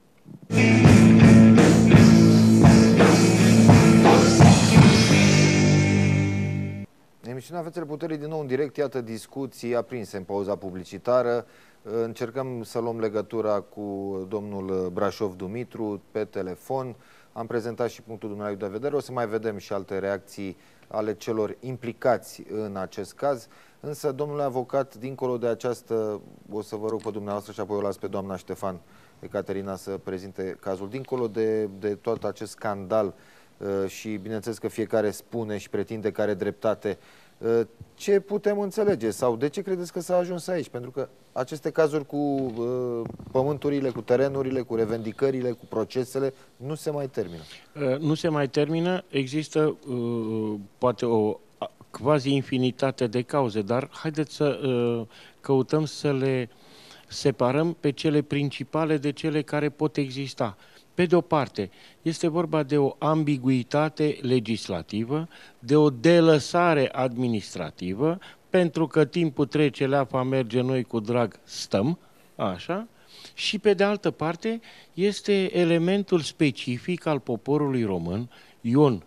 [SPEAKER 1] Emisiunea Fețele Puterii din nou în direct, iată discuții aprinse în pauza publicitară. Încercăm să luăm legătura cu domnul Brașov Dumitru pe telefon. Am prezentat și punctul dumneavoastră de vedere, o să mai vedem și alte reacții ale celor implicați în acest caz. Însă, domnule avocat, dincolo de această, o să vă rog pe dumneavoastră și apoi o las pe doamna Ștefan, Ecaterina, să prezinte cazul. Dincolo de, de tot acest scandal și bineînțeles că fiecare spune și pretinde că are dreptate, ce putem înțelege sau de ce credeți că s-a ajuns aici? Pentru că aceste cazuri cu uh, pământurile, cu terenurile, cu revendicările, cu procesele, nu se mai termină.
[SPEAKER 3] Uh, nu se mai termină, există uh, poate o quasi infinitate de cauze, dar haideți să uh, căutăm să le separăm pe cele principale de cele care pot exista. Pe de o parte, este vorba de o ambiguitate legislativă, de o delăsare administrativă, pentru că timpul trece, leafa merge, noi cu drag stăm, așa, și pe de altă parte este elementul specific al poporului român. Ion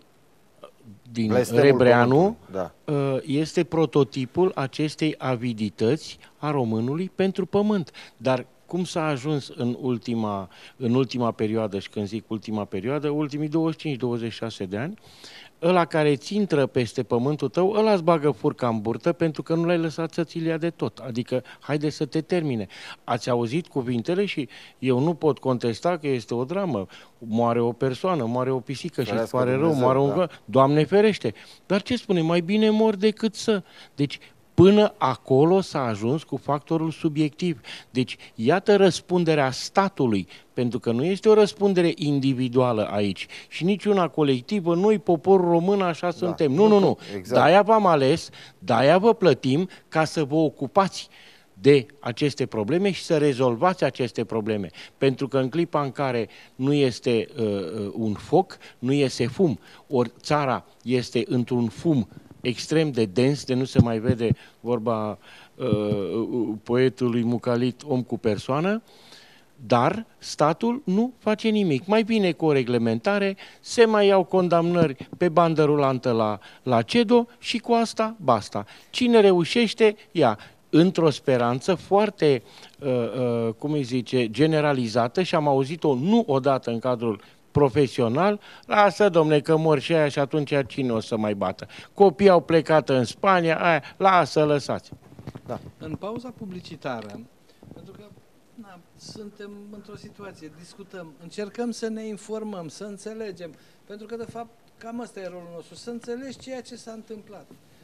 [SPEAKER 3] din
[SPEAKER 1] Blestemul
[SPEAKER 3] Rebreanu
[SPEAKER 1] da.
[SPEAKER 3] este prototipul acestei avidități a românului pentru pământ. Dar cum s-a ajuns în ultima, în ultima perioadă, și când zic ultima perioadă, ultimii douăzeci și cinci douăzeci și șase de ani, ăla care ți intră peste pământul tău, ăla îți bagă furca în burtă pentru că nu l-ai lăsat să ți-l ia de tot. Adică, haide să te termine. Ați auzit cuvintele și eu nu pot contesta că este o dramă. Moare o persoană, moare o pisică și îți pare rău, moare un... Da. Doamne ferește! Dar ce spune? Mai bine mor decât să... Deci, până acolo s-a ajuns cu factorul subiectiv. Deci, iată răspunderea statului, pentru că nu este o răspundere individuală aici și nici una colectivă, noi, poporul român, așa da. suntem. Nu, nu, nu. Exact. De-aia v-am ales, de-aia vă plătim ca să vă ocupați de aceste probleme și să rezolvați aceste probleme. Pentru că în clipa în care nu este uh, un foc, nu iese fum. Ori țara este într-un fum extrem de dens, de nu se mai vede, vorba uh, poetului Mucalit, om cu persoană, dar statul nu face nimic. Mai bine cu o reglementare, se mai iau condamnări pe bandă rulantă la, la CEDO și cu asta basta. Cine reușește, ia. Într-o speranță foarte, uh, uh, cum îi zice, generalizată, și am auzit-o nu odată în cadrul profesional, lasă, domne, că mor și aia și atunci cine o să mai bată? Copiii au plecat în Spania, aia, lasă, lăsați.
[SPEAKER 4] Da. În pauza publicitară, pentru că na, suntem într-o situație, discutăm, încercăm să ne informăm, să înțelegem, pentru că, de fapt, cam ăsta e rolul nostru, să înțelegi ceea ce s-a întâmplat.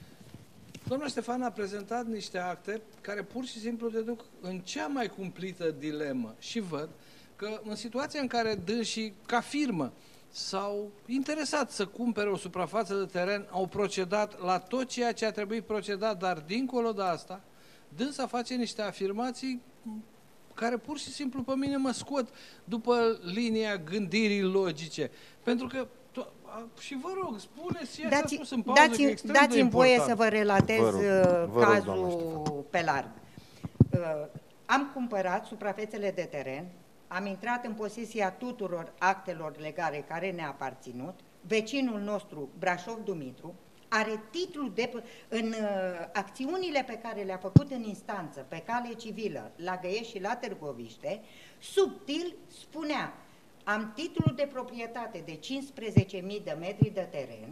[SPEAKER 4] Doamna Ștefan a prezentat niște acte care pur și simplu te duc în cea mai cumplită dilemă și văd că în situația în care dânsii, ca firmă, s-au interesat să cumpere o suprafață de teren, au procedat la tot ceea ce a trebuit procedat, dar dincolo de asta, dânsa face niște afirmații care pur și simplu pe mine mă scot după linia gândirii logice. Pentru că și vă rog, spuneți ceea ce a spus în pauză,
[SPEAKER 2] dați,
[SPEAKER 4] că e extrem
[SPEAKER 2] dați-mi
[SPEAKER 4] de important.
[SPEAKER 2] voie să vă relatez vă rog, vă cazul
[SPEAKER 1] rog,
[SPEAKER 2] pe larg. Uh, am cumpărat suprafețele de teren, am intrat în posesia tuturor actelor legale care ne-a aparținut. Vecinul nostru, Brașov Dumitru, are titlul de, în uh, acțiunile pe care le-a făcut în instanță, pe cale civilă, la Găiești și la Târgoviște, subtil spunea: am titlul de proprietate de cincisprezece mii de metri de teren,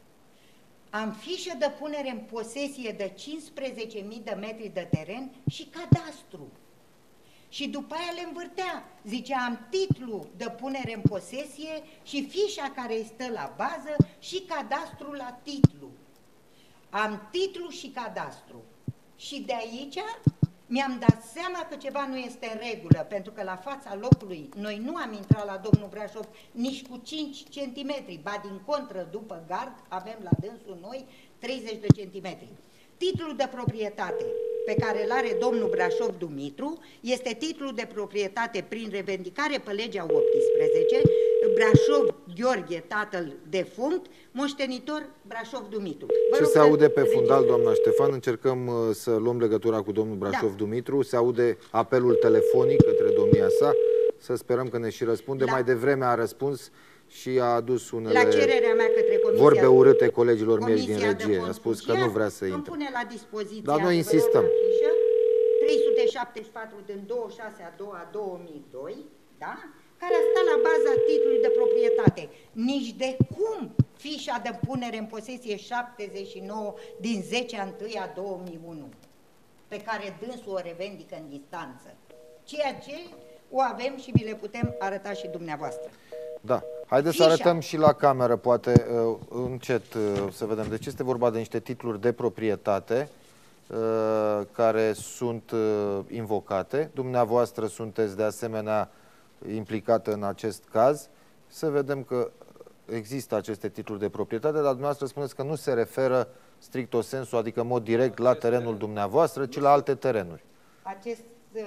[SPEAKER 2] am fișă de punere în posesie de cincisprezece mii de metri de teren și cadastru. Și după aia le învârtea. Zicea, am titlul de punere în posesie și fișa care îi stă la bază și cadastru la titlu. Am titlu și cadastru. Și de aici mi-am dat seama că ceva nu este în regulă, pentru că la fața locului noi nu am intrat la domnul Brașov nici cu cinci centimetri, ba din contră, după gard, avem la dânsul noi treizeci de centimetri. Titlul de proprietate pe care îl are domnul Brașov Dumitru este titlul de proprietate prin revendicare pe legea optsprezece, Brașov Gheorghe, tatăl defunct, moștenitor Brașov Dumitru. Vă
[SPEAKER 1] Ce
[SPEAKER 2] rog
[SPEAKER 1] se
[SPEAKER 2] să
[SPEAKER 1] aude pe
[SPEAKER 2] vedeți.
[SPEAKER 1] fundal, doamna Ștefan? Încercăm uh, să luăm legătura cu domnul Brașov
[SPEAKER 2] Da.
[SPEAKER 1] Dumitru. Se aude apelul telefonic către domnia sa. Să sperăm că ne și răspunde.
[SPEAKER 2] La-
[SPEAKER 1] Mai devreme a răspuns și a adus unele
[SPEAKER 2] La cererea mea către Comisia,
[SPEAKER 1] vorbe urâte colegilor mei din
[SPEAKER 2] Comisia de
[SPEAKER 1] regie.
[SPEAKER 2] Fond
[SPEAKER 1] A spus că
[SPEAKER 2] Funciar,
[SPEAKER 1] nu vrea să
[SPEAKER 2] îmi
[SPEAKER 1] intre.
[SPEAKER 2] pune la dispoziție.
[SPEAKER 1] Dar noi
[SPEAKER 2] adevărul
[SPEAKER 1] insistăm.
[SPEAKER 2] la fișă, trei sute șaptezeci și patru din douăzeci și șase a doua două mii doi, da? Care a stat la baza titlului de proprietate. Nici de cum fișa de punere în posesie șaptezeci și nouă din zece a întâia două mii unu, pe care dânsul o revendică în distanță. Ceea ce o avem și vi le putem arăta și dumneavoastră.
[SPEAKER 1] Da. Haideți să
[SPEAKER 2] Fișa.
[SPEAKER 1] arătăm și la cameră, poate, uh, încet, uh, să vedem. Deci este vorba de niște titluri de proprietate uh, care sunt uh, invocate. Dumneavoastră sunteți de asemenea implicată în acest caz. Să vedem că există aceste titluri de proprietate, dar dumneavoastră spuneți că nu se referă stricto sensu, adică în mod direct la terenul dumneavoastră, ci la alte terenuri.
[SPEAKER 2] Acest, uh,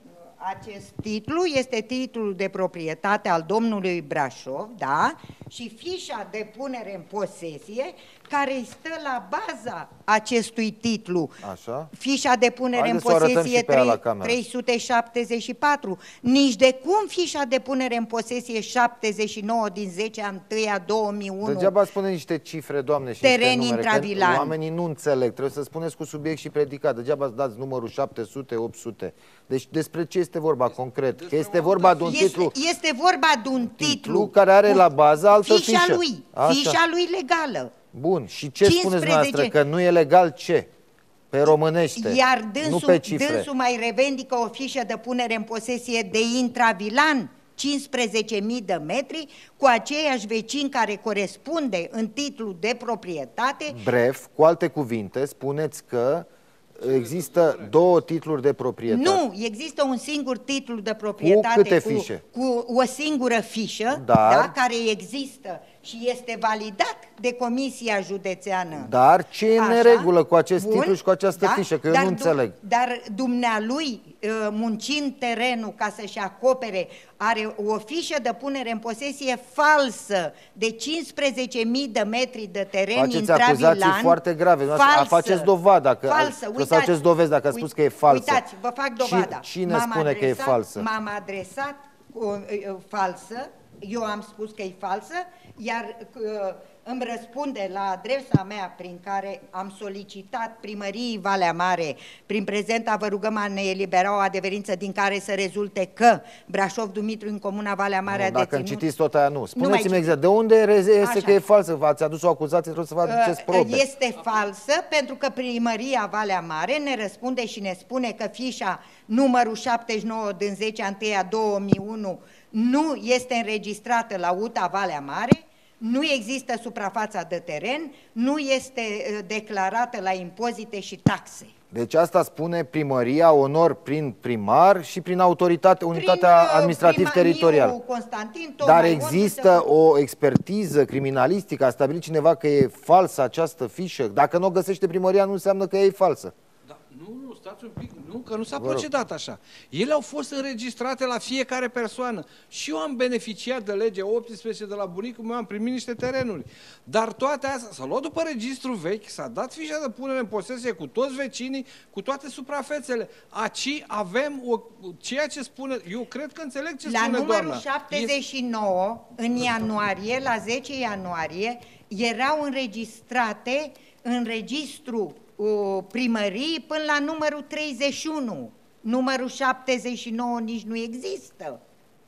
[SPEAKER 2] acest titlu este titlul de proprietate al domnului Brașov, da? Și fișa de punere în posesie, care stă la baza acestui titlu.
[SPEAKER 1] Așa.
[SPEAKER 2] Fișa de punere
[SPEAKER 1] Haideți
[SPEAKER 2] în
[SPEAKER 1] să o arătăm
[SPEAKER 2] posesie
[SPEAKER 1] și pe ea la cameră.
[SPEAKER 2] trei sute șaptezeci și patru. Nici de cum fișa de punere în posesie șaptezeci și nouă din zece a întâia două mii unu.
[SPEAKER 1] Degeaba spune niște cifre, doamne, și
[SPEAKER 2] Teren
[SPEAKER 1] niște numere, că
[SPEAKER 2] intravilan.
[SPEAKER 1] oamenii nu înțeleg. Trebuie să spuneți cu subiect și predicat. Degeaba dați numărul șapte sute, opt sute. Deci despre ce este vorba concret? Că este vorba de un
[SPEAKER 2] Este,
[SPEAKER 1] titlu,
[SPEAKER 2] este vorba de un titlu,
[SPEAKER 1] titlu care are
[SPEAKER 2] cu
[SPEAKER 1] la bază altă
[SPEAKER 2] fișa
[SPEAKER 1] fișă.
[SPEAKER 2] lui,
[SPEAKER 1] Așa.
[SPEAKER 2] fișa lui legală.
[SPEAKER 1] Bun. Și ce spuneți
[SPEAKER 2] cincisprezece
[SPEAKER 1] noastră? Că nu e legal ce? Pe românește,
[SPEAKER 2] Iar
[SPEAKER 1] nu
[SPEAKER 2] dânsul,
[SPEAKER 1] pe cifre.
[SPEAKER 2] dânsul mai revendică o fișă de punere în posesie de intravilan, cincisprezece mii de metri, cu aceiași vecini care corespunde în titlu de proprietate.
[SPEAKER 1] Bref, cu alte cuvinte, spuneți că există două titluri de proprietate.
[SPEAKER 2] Nu, există un singur titlu de proprietate
[SPEAKER 1] câte
[SPEAKER 2] cu,
[SPEAKER 1] fișe?
[SPEAKER 2] cu o singură fișă,
[SPEAKER 1] Dar-
[SPEAKER 2] da, care există și este validat de Comisia Județeană.
[SPEAKER 1] Dar ce e în
[SPEAKER 2] Așa?
[SPEAKER 1] neregulă cu acest
[SPEAKER 2] Bun,
[SPEAKER 1] titlu și cu această
[SPEAKER 2] da,
[SPEAKER 1] fișă? Că eu
[SPEAKER 2] dar
[SPEAKER 1] nu
[SPEAKER 2] du-
[SPEAKER 1] înțeleg.
[SPEAKER 2] Dar dumnealui, uh, muncind terenul ca să-și acopere, are o fișă de punere în posesie falsă de cincisprezece mii de metri de teren
[SPEAKER 1] Faceți
[SPEAKER 2] intravilan.
[SPEAKER 1] acuzații foarte grave. Dumneavoastră,
[SPEAKER 2] Falsă.
[SPEAKER 1] Faceți dovada. Dacă,
[SPEAKER 2] Falsă.
[SPEAKER 1] trebuie
[SPEAKER 2] Uitați,
[SPEAKER 1] să faceți dovezi dacă ați spus că e falsă.
[SPEAKER 2] Uitați, vă fac dovada.
[SPEAKER 1] Cine, cine
[SPEAKER 2] M-am
[SPEAKER 1] spune că e
[SPEAKER 2] adresat-
[SPEAKER 1] falsă?
[SPEAKER 2] M-am adresat cu uh, uh, falsă, eu am spus că e falsă, iar uh, îmi răspunde la adresa mea prin care am solicitat primăriei Valea Mare, prin prezenta vă rugăm a ne elibera o adeverință din care să rezulte că Brașov Dumitru în comuna Valea Mare
[SPEAKER 1] Nu,
[SPEAKER 2] a
[SPEAKER 1] dacă îmi
[SPEAKER 2] deținut...
[SPEAKER 1] citiți tot aia, nu.
[SPEAKER 2] mai
[SPEAKER 1] Spuneți-mi
[SPEAKER 2] citesc.
[SPEAKER 1] exact, de unde reiese
[SPEAKER 2] Așa.
[SPEAKER 1] că e falsă? V-ați adus o acuzație, trebuie să vă aduceți probe.
[SPEAKER 2] Este falsă pentru că primăria Valea Mare ne răspunde și ne spune că fișa numărul șaptezeci și nouă din zece a întâia două mii unu nu este înregistrată la U T A Valea Mare, nu există suprafața de teren, nu este uh, declarată la impozite și taxe.
[SPEAKER 1] Deci asta spune primăria, onor prin primar și prin autoritate, unitatea
[SPEAKER 2] Prin, uh,
[SPEAKER 1] administrativ-teritorială.
[SPEAKER 2] primariul Constantin,
[SPEAKER 1] Dar
[SPEAKER 2] tocmai
[SPEAKER 1] există
[SPEAKER 2] Ion,
[SPEAKER 1] o expertiză criminalistică, a stabilit cineva că e falsă această fișă? Dacă nu o găsește primăria, nu înseamnă că e falsă.
[SPEAKER 4] Da, nu, nu, stați un pic, nu, că nu s-a
[SPEAKER 1] Vă rog.
[SPEAKER 4] procedat așa. Ele au fost înregistrate la fiecare persoană. Și eu am beneficiat de legea optsprezece de la bunicul meu, am primit niște terenuri. Dar toate astea, s-a luat după registru vechi, s-a dat fișa de punere în posesie cu toți vecinii, cu toate suprafețele. Aici avem o, ceea ce spune, eu cred că înțeleg ce
[SPEAKER 2] la
[SPEAKER 4] spune
[SPEAKER 2] numărul
[SPEAKER 4] doamna.
[SPEAKER 2] șaptezeci și nouă, în ianuarie, la zece ianuarie, erau înregistrate în registru uh, primării până la numărul treizeci și unu. Numărul șaptezeci și nouă nici nu există.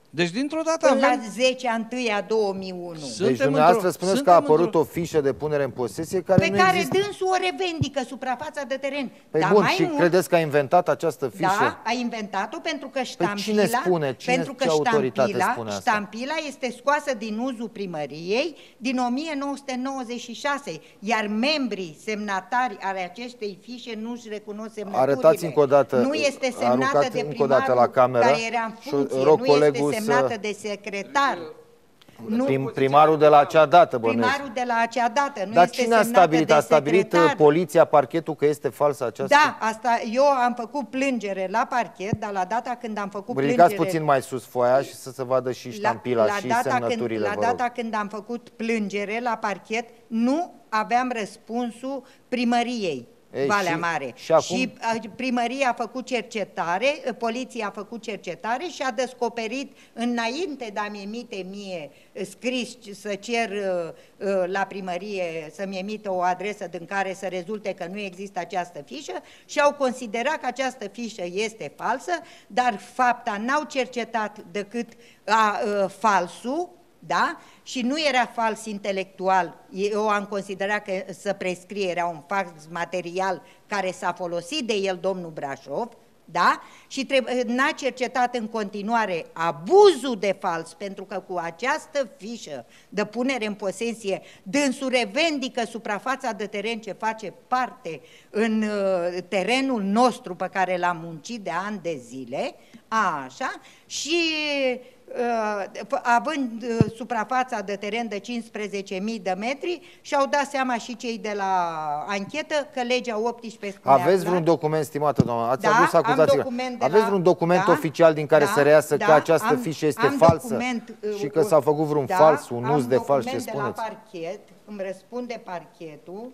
[SPEAKER 4] Deci, dintr-o dată
[SPEAKER 2] Până
[SPEAKER 4] avem...
[SPEAKER 2] la zece a întâi a două mii unu.
[SPEAKER 1] Deci dumneavoastră spuneți că a apărut o fișă de punere în posesie care
[SPEAKER 2] Pe
[SPEAKER 1] nu
[SPEAKER 2] care
[SPEAKER 1] există.
[SPEAKER 2] dânsul o revendică, suprafața de teren.
[SPEAKER 1] Păi
[SPEAKER 2] Dar
[SPEAKER 1] bun,
[SPEAKER 2] mai
[SPEAKER 1] și
[SPEAKER 2] mult,
[SPEAKER 1] credeți că a inventat această fișă?
[SPEAKER 2] Da, a inventat-o pentru că ștampila,
[SPEAKER 1] cine spune? Cine-
[SPEAKER 2] pentru că
[SPEAKER 1] ce autoritate
[SPEAKER 2] ștampila,
[SPEAKER 1] spune asta?
[SPEAKER 2] ștampila este scoasă din uzul primăriei din o mie nouă sute nouăzeci și șase, iar membrii semnatari ale acestei fișe nu-și recunosc semnăturile.
[SPEAKER 1] Arătați încă o dată,
[SPEAKER 2] Nu este semnată
[SPEAKER 1] aruncați
[SPEAKER 2] de
[SPEAKER 1] încă o dată
[SPEAKER 2] primarul
[SPEAKER 1] la cameră
[SPEAKER 2] care era în
[SPEAKER 1] și
[SPEAKER 2] funcție,
[SPEAKER 1] rog
[SPEAKER 2] nu
[SPEAKER 1] colegul
[SPEAKER 2] este
[SPEAKER 1] să-
[SPEAKER 2] semnată de secretar. Nu,
[SPEAKER 1] Prim, primarul de la acea dată, bănuiesc.
[SPEAKER 2] primarul de la acea dată, nu
[SPEAKER 1] Dar
[SPEAKER 2] este
[SPEAKER 1] cine a
[SPEAKER 2] semnată
[SPEAKER 1] stabilit?
[SPEAKER 2] de
[SPEAKER 1] A stabilit
[SPEAKER 2] secretar.
[SPEAKER 1] poliția, parchetul că este falsă această?
[SPEAKER 2] Da, asta, eu am făcut plângere la parchet, dar la data când am făcut
[SPEAKER 1] Ridicați
[SPEAKER 2] plângere...
[SPEAKER 1] puțin mai sus foaia și să se vadă și ștampila
[SPEAKER 2] la, la
[SPEAKER 1] și
[SPEAKER 2] data
[SPEAKER 1] semnăturile,
[SPEAKER 2] când, La
[SPEAKER 1] vă rog.
[SPEAKER 2] data când am făcut plângere la parchet, nu aveam răspunsul primăriei.
[SPEAKER 1] Ei,
[SPEAKER 2] Valea
[SPEAKER 1] și-
[SPEAKER 2] Mare.
[SPEAKER 1] și acum?
[SPEAKER 2] Și uh, primăria a făcut cercetare, uh, poliția a făcut cercetare și a descoperit, înainte de a-mi emite mie uh, scris să cer uh, uh, la primărie să-mi emită o adresă din care să rezulte că nu există această fișă și au considerat că această fișă este falsă, dar fapta n-au cercetat decât a, uh, falsul, da? Și nu era fals intelectual, eu am considerat că să prescrie era un fals material care s-a folosit de el domnul Brașov, da? Și n-a cercetat în continuare abuzul de fals, pentru că cu această fișă de punere în posesie, dânsul revendică suprafața de teren ce face parte în uh, terenul nostru pe care l-am muncit de ani de zile, așa, și uh, având uh, suprafața de teren de cincisprezece mii de metri, și-au dat seama și cei de la anchetă că legea optsprezece spunea
[SPEAKER 1] Aveți
[SPEAKER 2] clar.
[SPEAKER 1] vreun document, stimată doamnă? Ați
[SPEAKER 2] Da,
[SPEAKER 1] adus
[SPEAKER 2] am
[SPEAKER 1] acuzațiile.
[SPEAKER 2] document de
[SPEAKER 1] Aveți
[SPEAKER 2] la-
[SPEAKER 1] vreun document
[SPEAKER 2] da,
[SPEAKER 1] oficial din care
[SPEAKER 2] da,
[SPEAKER 1] să reiasă
[SPEAKER 2] da,
[SPEAKER 1] că această
[SPEAKER 2] am-
[SPEAKER 1] fișă este
[SPEAKER 2] am
[SPEAKER 1] falsă
[SPEAKER 2] document, uh,
[SPEAKER 1] și că s-a făcut vreun
[SPEAKER 2] da,
[SPEAKER 1] fals, un
[SPEAKER 2] am
[SPEAKER 1] uz de fals, ce
[SPEAKER 2] document de
[SPEAKER 1] spuneți?
[SPEAKER 2] la parchet, îmi răspunde parchetul.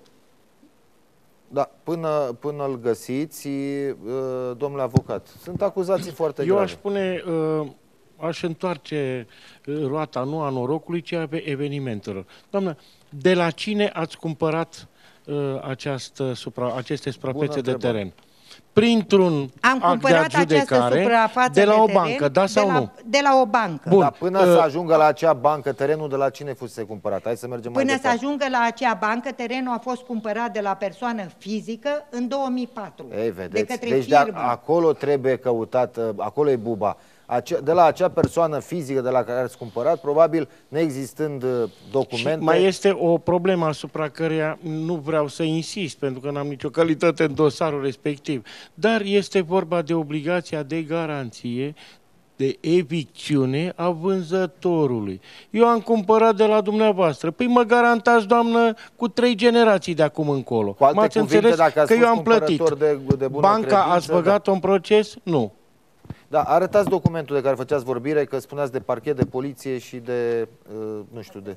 [SPEAKER 1] Da, până, până îl găsiți, uh, domnule avocat, sunt acuzații foarte
[SPEAKER 3] Eu
[SPEAKER 1] grave.
[SPEAKER 3] aș spune, uh, aș întoarce uh, roata nu a norocului, ci a evenimentelor. Doamnă, de la cine ați cumpărat uh, această supra, aceste suprafețe de
[SPEAKER 1] întrebare.
[SPEAKER 3] teren? Printr-un
[SPEAKER 2] Am
[SPEAKER 3] act de
[SPEAKER 2] cumpărat această
[SPEAKER 3] adjudecare
[SPEAKER 2] suprafață
[SPEAKER 3] de la o
[SPEAKER 2] teren
[SPEAKER 3] bancă, da sau
[SPEAKER 2] de la,
[SPEAKER 3] nu?
[SPEAKER 2] De la o bancă.
[SPEAKER 3] Bun.
[SPEAKER 1] Dar până
[SPEAKER 3] Uh,
[SPEAKER 1] să ajungă la acea bancă, terenul de la cine fusese cumpărat? Hai să mergem mai
[SPEAKER 2] Până să
[SPEAKER 1] departe.
[SPEAKER 2] ajungă la acea bancă, terenul a fost cumpărat de la persoană fizică în două mii patru.
[SPEAKER 1] Ei, vedeți,
[SPEAKER 2] De către
[SPEAKER 1] deci de
[SPEAKER 2] firmă.
[SPEAKER 1] a, acolo trebuie căutat, acolo e buba. Ace, de la acea persoană fizică de la care ați cumpărat, probabil neexistând uh, documente...
[SPEAKER 3] Și mai este o problemă asupra căreia nu vreau să insist, pentru că n-am nicio calitate în dosarul respectiv, dar este vorba de obligația de garanție, de evicțiune a vânzătorului. Eu am cumpărat de la dumneavoastră. Păi mă garantați, doamnă, cu trei generații de acum încolo.
[SPEAKER 1] Cu alte
[SPEAKER 3] M-ați
[SPEAKER 1] cuvinte,
[SPEAKER 3] înțeles
[SPEAKER 1] dacă ați
[SPEAKER 3] că eu
[SPEAKER 1] fost
[SPEAKER 3] am plătit.
[SPEAKER 1] cumpărător de- de bună
[SPEAKER 3] Banca
[SPEAKER 1] credință,
[SPEAKER 3] ați băgat-o în proces? Nu.
[SPEAKER 1] Da, arătați documentul de care făceați vorbire, că spuneați de parchet, de poliție și de, uh, nu știu, de...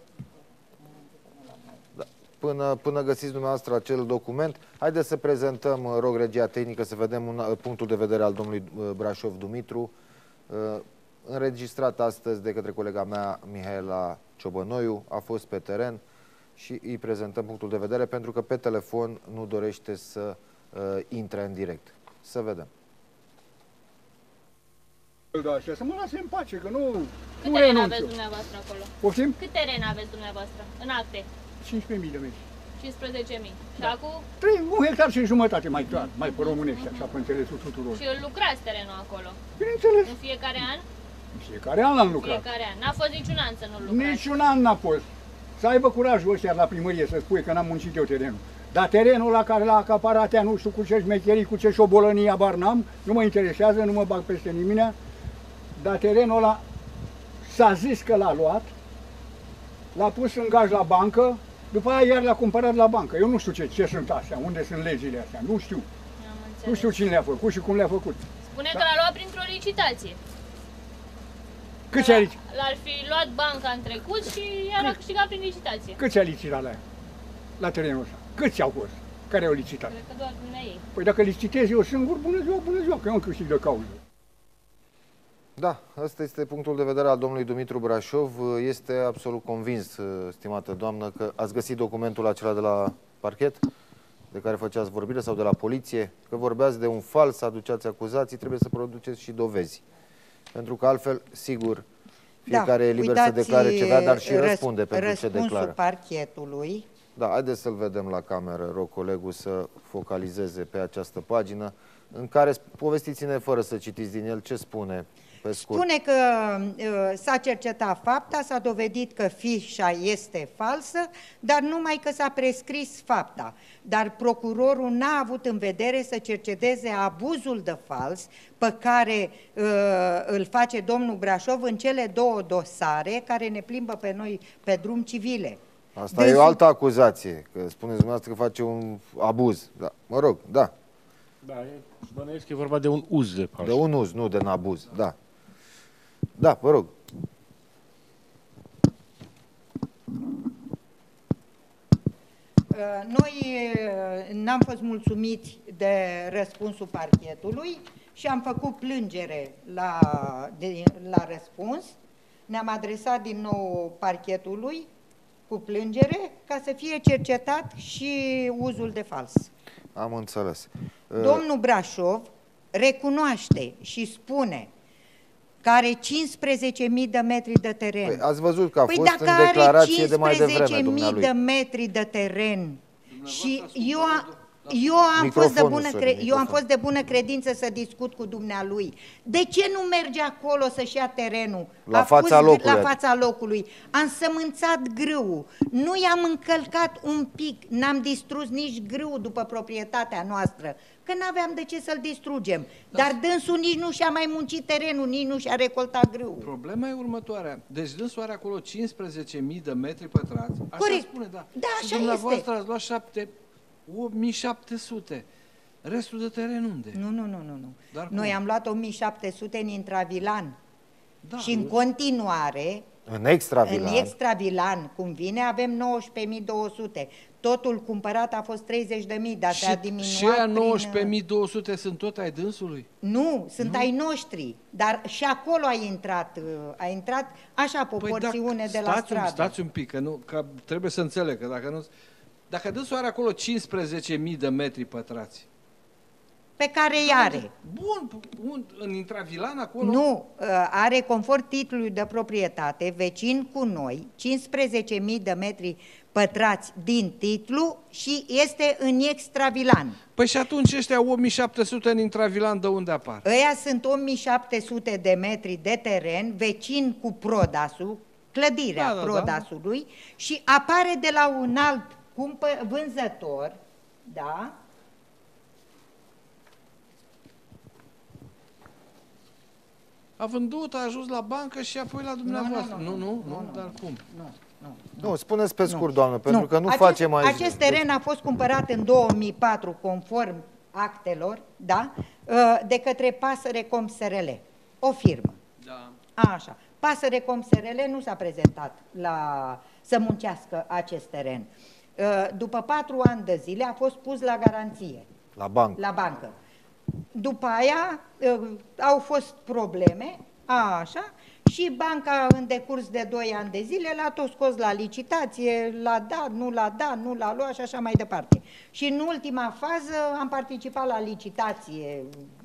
[SPEAKER 1] Da. Până, până găsiți dumneavoastră acel document, haideți să prezentăm, uh, rog, regia tehnică, să vedem un, uh, punctul de vedere al domnului uh, Brașov Dumitru, uh, înregistrat astăzi de către colega mea, Mihaela Ciobănoiu, a fost pe teren și îi prezentăm punctul de vedere, pentru că pe telefon nu dorește să uh, intre în direct. Să vedem.
[SPEAKER 6] Da, așa, să mă lase în pace, că nu,
[SPEAKER 5] Cât
[SPEAKER 6] nu
[SPEAKER 5] teren
[SPEAKER 6] renunț
[SPEAKER 5] aveți
[SPEAKER 6] eu.
[SPEAKER 5] dumneavoastră acolo?
[SPEAKER 6] Poftim?
[SPEAKER 5] Cât teren aveți dumneavoastră în acte?
[SPEAKER 6] cincisprezece mii de metri.
[SPEAKER 5] cincisprezece mii. Și
[SPEAKER 6] Da.
[SPEAKER 5] acum
[SPEAKER 6] Trei, un hectar și jumătate, mai clar, mai pe românește, așa, pe înțelesul tuturor.
[SPEAKER 5] și îl lucrați terenul acolo.
[SPEAKER 6] Bineînțeles,
[SPEAKER 5] În fiecare an?
[SPEAKER 6] în fiecare an l-am lucrat.
[SPEAKER 5] Fiecare an. N-a fost niciun an să nu lucrați.
[SPEAKER 6] Niciun an n-a fost. Să aibă curajul ăștia la primărie să spui că n-am muncit eu terenul. Dar terenul la care l-a acaparat ea, nu știu cu ce șmecherii, cu ce șobolănii, abar n-am, nu mă interesează, nu mă bag peste nimeni. Dar terenul ăla s-a zis că l-a luat, l-a pus în gaj la bancă, după aia iar l-a cumpărat la bancă. Eu nu știu ce, ce sunt astea, unde sunt legile astea, nu știu.
[SPEAKER 5] Am înțeles.
[SPEAKER 6] Nu știu cine le-a făcut și cum le-a făcut.
[SPEAKER 5] Spune
[SPEAKER 6] Da.
[SPEAKER 5] că l-a luat printr-o licitație.
[SPEAKER 6] Câți a, lici-
[SPEAKER 5] L-ar fi luat banca în trecut și iar a câștigat prin licitație.
[SPEAKER 6] câți a licitat la ea? La terenul ăsta? Câți au fost? Care au licitat?
[SPEAKER 5] Cred că doar dumnea ei.
[SPEAKER 6] Păi dacă licitez eu singur, bună ziua, bună ziua, că eu am câștig de cauză.
[SPEAKER 1] Da, ăsta este punctul de vedere al domnului Dumitru Brașov. Este absolut convins, stimată doamnă, că ați găsit documentul acela de la parchet, de care făceați vorbire, sau de la poliție, că vorbeați de un fals, aduceați acuzații, trebuie să produceți și dovezi. Pentru că altfel, sigur, fiecare
[SPEAKER 2] da,
[SPEAKER 1] e liber
[SPEAKER 2] uitați,
[SPEAKER 1] să declare ce vrea, dar și
[SPEAKER 2] răs,
[SPEAKER 1] răspunde pentru ce declară.
[SPEAKER 2] parchetului.
[SPEAKER 1] Da, haideți să-l vedem la cameră, rog colegul să focalizeze pe această pagină, în care povestiți-ne, fără să citiți din el, ce spune pe scurt.
[SPEAKER 2] Spune că uh, s-a cercetat fapta, s-a dovedit că fișa este falsă, dar numai că s-a prescris fapta. Dar procurorul n-a avut în vedere să cerceteze abuzul de fals pe care uh, îl face domnul Brașov în cele două dosare care ne plimbă pe noi pe drum civile.
[SPEAKER 1] Asta Dânsul... e o altă acuzație, că spuneți dumneavoastră că face un abuz. Da. Mă rog, da.
[SPEAKER 3] Da, e, bănuiesc că e vorba de un uz de fals.
[SPEAKER 1] De un uz, nu de un abuz, da. Da, vă rog.
[SPEAKER 2] Noi n-am fost mulțumiți de răspunsul parchetului și am făcut plângere la, de, la răspuns. Ne-am adresat din nou parchetului cu plângere ca să fie cercetat și uzul de fals.
[SPEAKER 1] Am înțeles.
[SPEAKER 2] Domnul Brașov recunoaște și spune că are cincisprezece mii de metri de teren.
[SPEAKER 1] Păi, ați văzut că a
[SPEAKER 2] păi
[SPEAKER 1] fost în declarație de mai devreme, dumnealui.
[SPEAKER 2] cincisprezece mii de metri de teren și eu, a, eu, am fost de bună cre, eu am fost de bună credință să discut cu dumnealui. De ce nu merge acolo să-și ia terenul?
[SPEAKER 1] La
[SPEAKER 2] a
[SPEAKER 1] fața
[SPEAKER 2] pus,
[SPEAKER 1] locului.
[SPEAKER 2] La fața locului. Am sămânțat grâul. Nu i-am încălcat un pic, n-am distrus nici grâul după proprietatea noastră, că n-aveam de ce să-l distrugem. Da. Dar dânsul nici nu și-a mai muncit terenul, nici nu și-a recoltat grâul.
[SPEAKER 4] Problema e următoarea. Deci dânsul are acolo cincisprezece mii de metri pătrați. Așa
[SPEAKER 2] Corect.
[SPEAKER 4] spune, da.
[SPEAKER 2] Da,
[SPEAKER 4] și
[SPEAKER 2] așa
[SPEAKER 4] dumneavoastră
[SPEAKER 2] este.
[SPEAKER 4] ați luat opt mii șapte sute. Restul de teren unde?
[SPEAKER 2] Nu, nu, nu, nu. nu.
[SPEAKER 4] Dar
[SPEAKER 2] Noi
[SPEAKER 4] cum?
[SPEAKER 2] am luat o mie șapte sute în intravilan.
[SPEAKER 4] Da,
[SPEAKER 2] și în continuare,
[SPEAKER 1] în extravilan,
[SPEAKER 2] în extravilan, cum vine, avem nouăsprezece mii două sute. Totul cumpărat a fost treizeci de mii, dar s-a diminuat
[SPEAKER 4] și aia
[SPEAKER 2] prin...
[SPEAKER 4] nouăsprezece mii două sute sunt tot ai dânsului?
[SPEAKER 2] Nu, sunt
[SPEAKER 4] Nu?
[SPEAKER 2] ai noștri, dar și acolo a intrat, a intrat așa proporțiune
[SPEAKER 4] păi
[SPEAKER 2] de la
[SPEAKER 4] stați
[SPEAKER 2] stradă.
[SPEAKER 4] Un, stați un pic, că, nu, că trebuie să înțeleg, că dacă nu... Dacă dânsul are acolo cincisprezece mii de metri pătrați,
[SPEAKER 2] pe care îi are.
[SPEAKER 4] Bun, un, în intravilan acolo?
[SPEAKER 2] Nu, are conform titlului de proprietate, vecin cu noi, cincisprezece mii de metri pătrați din titlu și este în extravilan.
[SPEAKER 4] Păi și atunci ăștia opt mii șapte sute în intravilan de unde apar?
[SPEAKER 2] Ăia sunt opt mii șapte sute de metri de teren, vecin cu Prodasul, clădirea
[SPEAKER 4] da, da,
[SPEAKER 2] Prodasului, da. Și apare de la un alt cumpă, vânzător, da?
[SPEAKER 4] A vândut, a ajuns la bancă și apoi la dumneavoastră.
[SPEAKER 2] Nu, nu, nu,
[SPEAKER 4] nu,
[SPEAKER 2] nu,
[SPEAKER 4] nu,
[SPEAKER 2] nu,
[SPEAKER 4] dar cum?
[SPEAKER 2] Nu, nu, nu.
[SPEAKER 1] Nu, spuneți pe scurt, doamnă, pentru
[SPEAKER 2] nu.
[SPEAKER 1] că nu
[SPEAKER 2] acest,
[SPEAKER 1] facem aici...
[SPEAKER 2] Acest teren a fost cumpărat în două mii patru, conform actelor, da? De către Pasărecom S R L, o firmă.
[SPEAKER 4] Da.
[SPEAKER 2] Așa. Pasărecom S R L nu s-a prezentat la, să muncească acest teren. După patru ani de zile a fost pus la garanție.
[SPEAKER 1] La bancă.
[SPEAKER 2] La bancă. După aia au fost probleme, așa, și banca în decurs de doi ani de zile l-a tot scos la licitație, l-a dat, nu l-a dat, nu l-a luat și așa mai departe. Și în ultima fază am participat la licitație,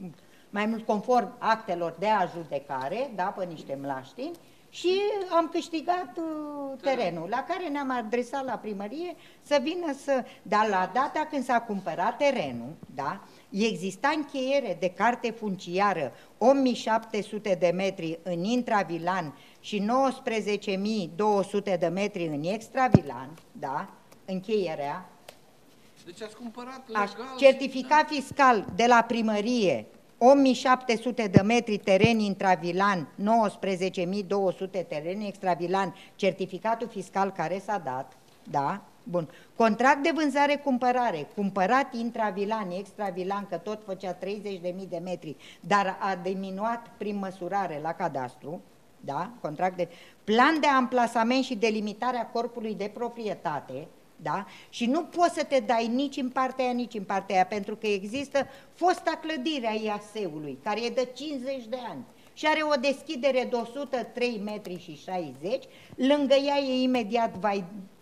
[SPEAKER 2] mai mult conform actelor de adjudecare, da, pe niște mlaștini, și am câștigat uh, terenul, la care ne-am adresat la primărie să vină să... Dar la data când s-a cumpărat terenul, da, exista încheiere de carte funciară opt mii șapte sute de metri în intravilan și nouăsprezece mii două sute de metri în extravilan, da, încheierea.
[SPEAKER 4] Deci ați cumpărat legal...
[SPEAKER 2] Certificat fiscal de la primărie, opt mii șapte sute de metri teren intravilan, nouăsprezece mii două sute teren extravilan, certificatul fiscal care s-a dat, da, bun. Contract de vânzare-cumpărare, cumpărat intravilan, extravilan, că tot făcea treizeci de mii de metri, dar a diminuat prin măsurare la cadastru, da, contract de... Plan de amplasament și delimitarea corpului de proprietate, da? Și nu poți să te dai nici în partea aia, nici în partea aia, pentru că există fosta clădire a I A S E-ului, care e de cincizeci de ani și are o deschidere de o sută trei metri și șaizeci, lângă ea e imediat vai,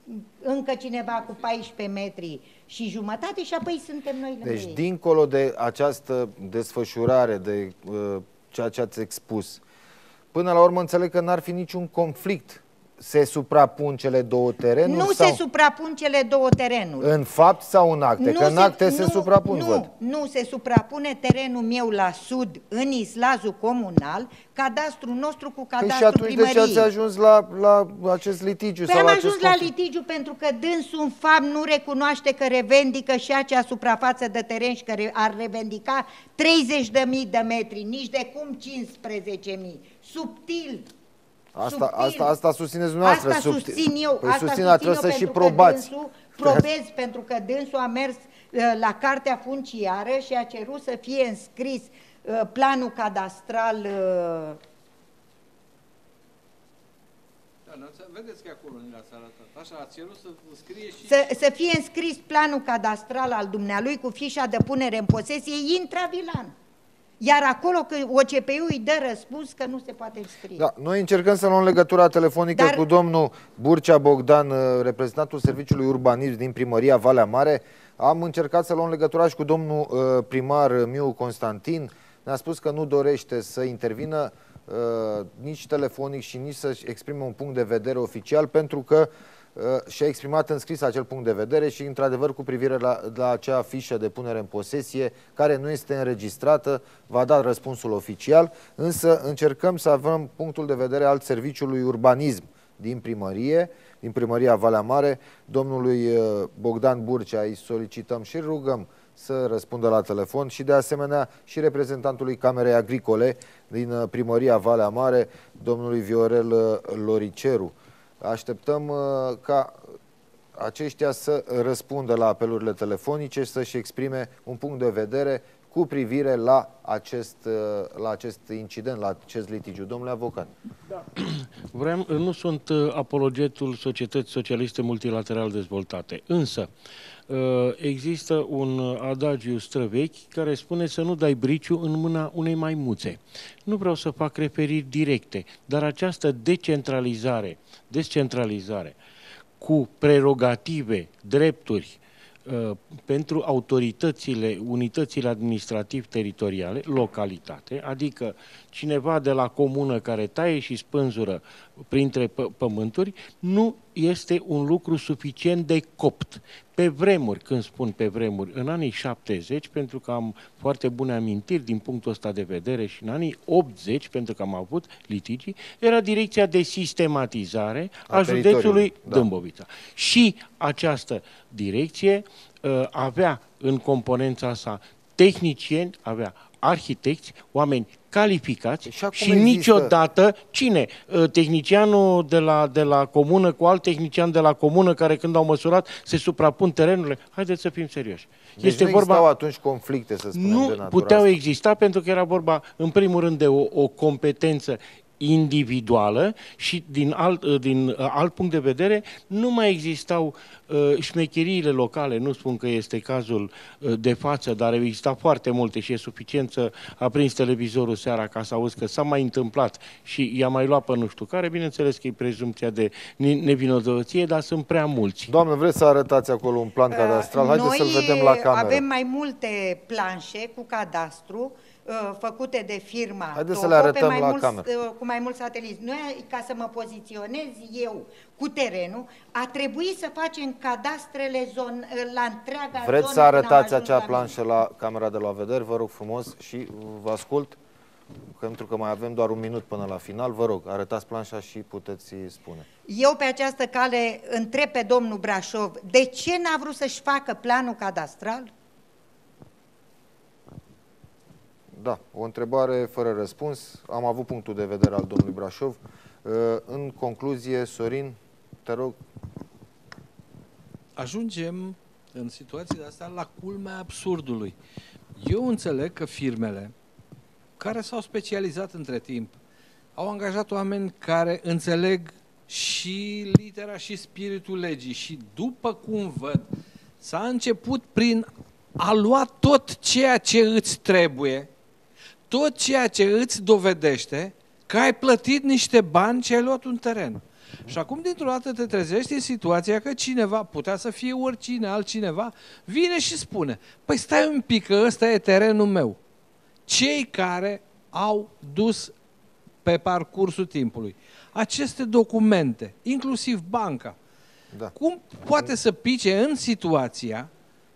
[SPEAKER 2] încă cineva cu paisprezece metri și jumătate și apoi suntem noi lângă
[SPEAKER 1] Deci,
[SPEAKER 2] ei.
[SPEAKER 1] dincolo de această desfășurare, de uh, ceea ce ați expus, până la urmă înțeleg că n-ar fi niciun conflict. Se suprapun cele două terenuri?
[SPEAKER 2] Nu
[SPEAKER 1] sau...
[SPEAKER 2] se suprapun cele două terenuri.
[SPEAKER 1] În fapt sau în acte?
[SPEAKER 2] Nu
[SPEAKER 1] că în acte se,
[SPEAKER 2] nu,
[SPEAKER 1] se suprapun,
[SPEAKER 2] nu,
[SPEAKER 1] văd.
[SPEAKER 2] Nu, se suprapune terenul meu la sud, în islazul comunal, cadastrul nostru cu cadastrul
[SPEAKER 1] păi și atunci
[SPEAKER 2] primăriei.
[SPEAKER 1] de ce ați ajuns la, la acest litigiu?
[SPEAKER 2] Păi
[SPEAKER 1] sau
[SPEAKER 2] am
[SPEAKER 1] la
[SPEAKER 2] ajuns
[SPEAKER 1] acest
[SPEAKER 2] la
[SPEAKER 1] conflict?
[SPEAKER 2] litigiu pentru că dânsul în fapt nu recunoaște că revendică și acea suprafață de teren și că ar revendica treizeci de mii de metri, nici de cum cincisprezece mii. Subtil.
[SPEAKER 1] Asta, asta, asta susțineți dumneavoastră.
[SPEAKER 2] Asta susțin eu.
[SPEAKER 1] Păi
[SPEAKER 2] asta
[SPEAKER 1] susțin,
[SPEAKER 2] susțin
[SPEAKER 1] trebuie
[SPEAKER 2] eu
[SPEAKER 1] să și
[SPEAKER 2] pentru
[SPEAKER 1] probați.
[SPEAKER 2] Că dânsul, probez pentru că dânsul a mers uh, la cartea funciară și a cerut să fie înscris uh, planul cadastral. Uh...
[SPEAKER 4] Da, vedeți că acolo nu l-ați arătat. Așa, a cerut să scrie și...
[SPEAKER 2] Să, să fie înscris planul cadastral al dumnealui cu fișa de punere în posesie intravilan. Iar acolo că O C P U îi dă răspuns că nu se poate înscrie.
[SPEAKER 1] Da, noi încercăm să luăm legătura telefonică
[SPEAKER 2] Dar...
[SPEAKER 1] cu domnul Burcea Bogdan, reprezentantul Serviciului Urbanism din Primăria Valea Mare. Am încercat să luăm legătura și cu domnul uh, primar Miu Constantin. Ne-a spus că nu dorește să intervină uh, nici telefonic și nici să-și exprime un punct de vedere oficial, pentru că uh, și-a exprimat în scris acel punct de vedere și, într-adevăr, cu privire la, la acea fișă de punere în posesie, care nu este înregistrată, va da răspunsul oficial, însă încercăm să avem punctul de vedere al Serviciului Urbanism din primărie, din Primăria Valea Mare. Domnului Bogdan Burcea îi solicităm și rugăm să răspundă la telefon și, de asemenea, și reprezentantului Camerei Agricole din Primăria Valea Mare, domnului Viorel Loriceru. Așteptăm uh, ca aceștia să răspundă la apelurile telefonice și să-și exprime un punct de vedere cu privire la acest, uh, la acest incident, la acest litigiu. Domnule avocat.
[SPEAKER 3] Da. Vreau, nu sunt apologetul societății socialiste multilateral dezvoltate, însă există un adagiu străvechi care spune să nu dai briciu în mâna unei maimuțe. Nu vreau să fac referiri directe, dar această decentralizare, descentralizare cu prerogative, drepturi uh, pentru autoritățile, unitățile administrativ-teritoriale, localitate, adică cineva de la comună care taie și spânzură printre pământuri, nu este un lucru suficient de copt. Pe vremuri, când spun pe vremuri, în anii șaptezeci, pentru că am foarte bune amintiri din punctul ăsta de vedere, și în anii optzeci, pentru că am avut litigii, era direcția de sistematizare a, a județului da. Dâmbovița. Și această direcție uh, avea în componența sa tehnicieni, avea arhitecți, oameni calificați și, și niciodată, cine? Tehnicianul de la, de la comună cu alt tehnician de la comună care când au măsurat se suprapun terenurile? Haideți să fim serioși.
[SPEAKER 1] Deci este nu vorba... existau atunci conflicte, să spunem,
[SPEAKER 3] nu
[SPEAKER 1] de natură
[SPEAKER 3] puteau
[SPEAKER 1] asta.
[SPEAKER 3] exista pentru că era vorba, în primul rând, de o, o competență individuală și din alt, din alt punct de vedere nu mai existau uh, șmecheriile locale, nu spun că este cazul uh, de față, dar au existat foarte multe și e suficient să aprinzi televizorul seara ca să auzi că s-a mai întâmplat și i-a mai luat pe nu știu care, bineînțeles că e prezumția de nevinovăție, dar sunt prea mulți.
[SPEAKER 1] Doamne, vreți să arătați acolo un plan cadastral? Haideți să-l vedem la cameră.
[SPEAKER 2] Avem mai multe planșe cu cadastru făcute de firma
[SPEAKER 1] Haideți să le arătăm
[SPEAKER 2] mai
[SPEAKER 1] la
[SPEAKER 2] mulți,
[SPEAKER 1] cameră.
[SPEAKER 2] cu mai mulți sateliți. Noi, ca să mă poziționez eu cu terenul, a trebuit să facem cadastrele zon, la întreaga zonă.
[SPEAKER 1] Vreți să arătați acea planșă la camera de la vedere? Vă rog frumos și vă ascult, pentru că mai avem doar un minut până la final. Vă rog, arătați planșa și puteți spune.
[SPEAKER 2] Eu pe această cale întreb pe domnul Brașov, de ce n-a vrut să-și facă planul cadastral?
[SPEAKER 1] Da, o întrebare fără răspuns. Am avut punctul de vedere al domnului Brașov. În concluzie, Sorin, te rog.
[SPEAKER 4] Ajungem în situația de asta la culmea absurdului. Eu înțeleg că firmele care s-au specializat între timp au angajat oameni care înțeleg și litera și spiritul legii și, după cum văd, s-a început prin a lua tot ceea ce îți trebuie, tot ceea ce îți dovedește că ai plătit niște bani și ai luat un teren. Și acum, dintr-o dată, te trezești în situația că cineva, putea să fie oricine, altcineva, vine și spune, păi stai un pic, că ăsta e terenul meu. Cei care au dus pe parcursul timpului. Aceste documente, inclusiv banca,
[SPEAKER 1] Da.
[SPEAKER 4] cum poate să pice în situația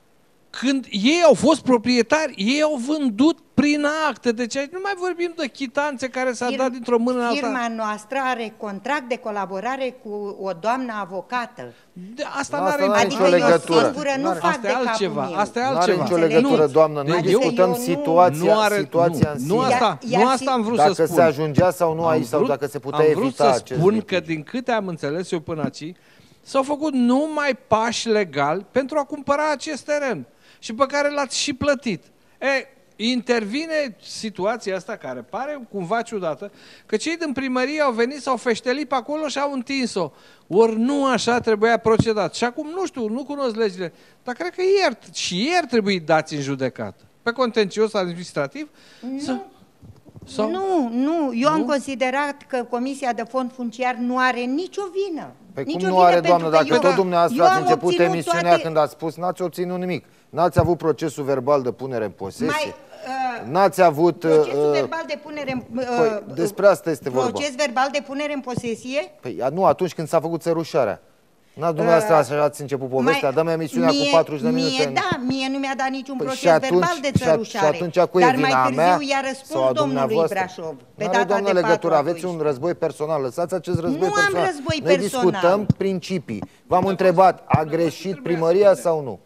[SPEAKER 4] când ei au fost proprietari, ei au vândut prin acte, deci aici nu mai vorbim de chitanțe care s-a dat dintr-o mână în alta.
[SPEAKER 2] Firma noastră are contract de colaborare cu o doamnă avocată.
[SPEAKER 4] De, asta
[SPEAKER 1] Nu,
[SPEAKER 4] nu
[SPEAKER 1] asta
[SPEAKER 4] are
[SPEAKER 1] n-are
[SPEAKER 2] Adică
[SPEAKER 1] nicio
[SPEAKER 2] eu
[SPEAKER 1] legătură.
[SPEAKER 2] singură nu
[SPEAKER 1] N-are-
[SPEAKER 2] fac
[SPEAKER 4] Asta
[SPEAKER 2] de
[SPEAKER 4] e
[SPEAKER 2] capul
[SPEAKER 4] altceva,
[SPEAKER 2] meu.
[SPEAKER 4] asta e
[SPEAKER 1] Nu are
[SPEAKER 4] altceva.
[SPEAKER 1] nicio
[SPEAKER 2] Înțelegi?
[SPEAKER 1] legătură,
[SPEAKER 4] Nu.
[SPEAKER 1] doamnă. Noi
[SPEAKER 4] Deci eu-
[SPEAKER 1] discutăm
[SPEAKER 2] eu nu-
[SPEAKER 1] situația,
[SPEAKER 4] nu are,
[SPEAKER 1] situația
[SPEAKER 4] nu,
[SPEAKER 1] în
[SPEAKER 4] nu
[SPEAKER 1] sine.
[SPEAKER 4] asta,
[SPEAKER 2] Iar-
[SPEAKER 4] nu
[SPEAKER 2] iar
[SPEAKER 4] asta am vrut
[SPEAKER 1] Dacă
[SPEAKER 4] să
[SPEAKER 1] se
[SPEAKER 4] spun.
[SPEAKER 1] ajungea sau nu
[SPEAKER 4] Am
[SPEAKER 1] aici, sau
[SPEAKER 4] vrut-
[SPEAKER 1] dacă se putea
[SPEAKER 4] am vrut
[SPEAKER 1] evita
[SPEAKER 4] să
[SPEAKER 1] acest
[SPEAKER 4] spun
[SPEAKER 1] lucru.
[SPEAKER 4] că din câte am înțeles eu până aici, s-au făcut numai pași legali pentru a cumpăra acest teren și pe care l-ați și plătit. E, intervine situația asta care pare cumva ciudată, că cei din primărie au venit, s-au feștelit pe acolo și au întins-o. Ori nu așa trebuia procedat. Și acum, nu știu, nu cunosc legile, dar cred că ieri, și ieri trebuie dați în judecată. Pe contencios administrativ,
[SPEAKER 2] Nu.
[SPEAKER 4] să... Sau...
[SPEAKER 2] Nu, nu, eu am
[SPEAKER 4] Nu?
[SPEAKER 2] considerat că Comisia de Fond Funciar nu are nicio vină.
[SPEAKER 1] Păi
[SPEAKER 2] nicio
[SPEAKER 1] cum nu
[SPEAKER 2] vină,
[SPEAKER 1] are,
[SPEAKER 2] pentru
[SPEAKER 1] doamnă,
[SPEAKER 2] că
[SPEAKER 1] dacă
[SPEAKER 2] eu-
[SPEAKER 1] tot dumneavoastră
[SPEAKER 2] eu
[SPEAKER 1] ați
[SPEAKER 2] am
[SPEAKER 1] început
[SPEAKER 2] obținut
[SPEAKER 1] emisiunea
[SPEAKER 2] toate-
[SPEAKER 1] când ați spus, n-ați obținut nimic. N-ați avut procesul verbal de punere în posesie.
[SPEAKER 2] Mai, uh,
[SPEAKER 1] N-ați avut...
[SPEAKER 2] procesul
[SPEAKER 1] uh,
[SPEAKER 2] verbal de punere în... Uh,
[SPEAKER 1] păi, despre asta este vorba.
[SPEAKER 2] Proces verbal de punere în posesie?
[SPEAKER 1] Păi nu, atunci când s-a făcut țărușarea. N-ați dumneavoastră așa ați început povestea, dă-mi emisiunea
[SPEAKER 2] mie,
[SPEAKER 1] cu patruzeci de minute.
[SPEAKER 2] Mie,
[SPEAKER 1] în-
[SPEAKER 2] da, mie nu mi-a dat niciun
[SPEAKER 1] Păi
[SPEAKER 2] proces
[SPEAKER 1] și atunci-
[SPEAKER 2] verbal de
[SPEAKER 1] și a-
[SPEAKER 2] țărușare.
[SPEAKER 1] și atunci cu e
[SPEAKER 2] Dar
[SPEAKER 1] vina
[SPEAKER 2] mai
[SPEAKER 1] a
[SPEAKER 2] târziu
[SPEAKER 1] mea
[SPEAKER 2] i-a
[SPEAKER 1] sau a
[SPEAKER 2] răspuns domnului
[SPEAKER 1] dumneavoastră?
[SPEAKER 2] Brașov. Pe
[SPEAKER 1] N-are,
[SPEAKER 2] data
[SPEAKER 1] doamnă,
[SPEAKER 2] de
[SPEAKER 1] legătură,
[SPEAKER 2] patru
[SPEAKER 1] aveți un
[SPEAKER 2] aprilie.
[SPEAKER 1] război personal, lăsați acest război
[SPEAKER 2] Nu am
[SPEAKER 1] personal.
[SPEAKER 2] război
[SPEAKER 1] Noi
[SPEAKER 2] personal.
[SPEAKER 1] discutăm principii. V-am întrebat, a greșit primăria sau nu?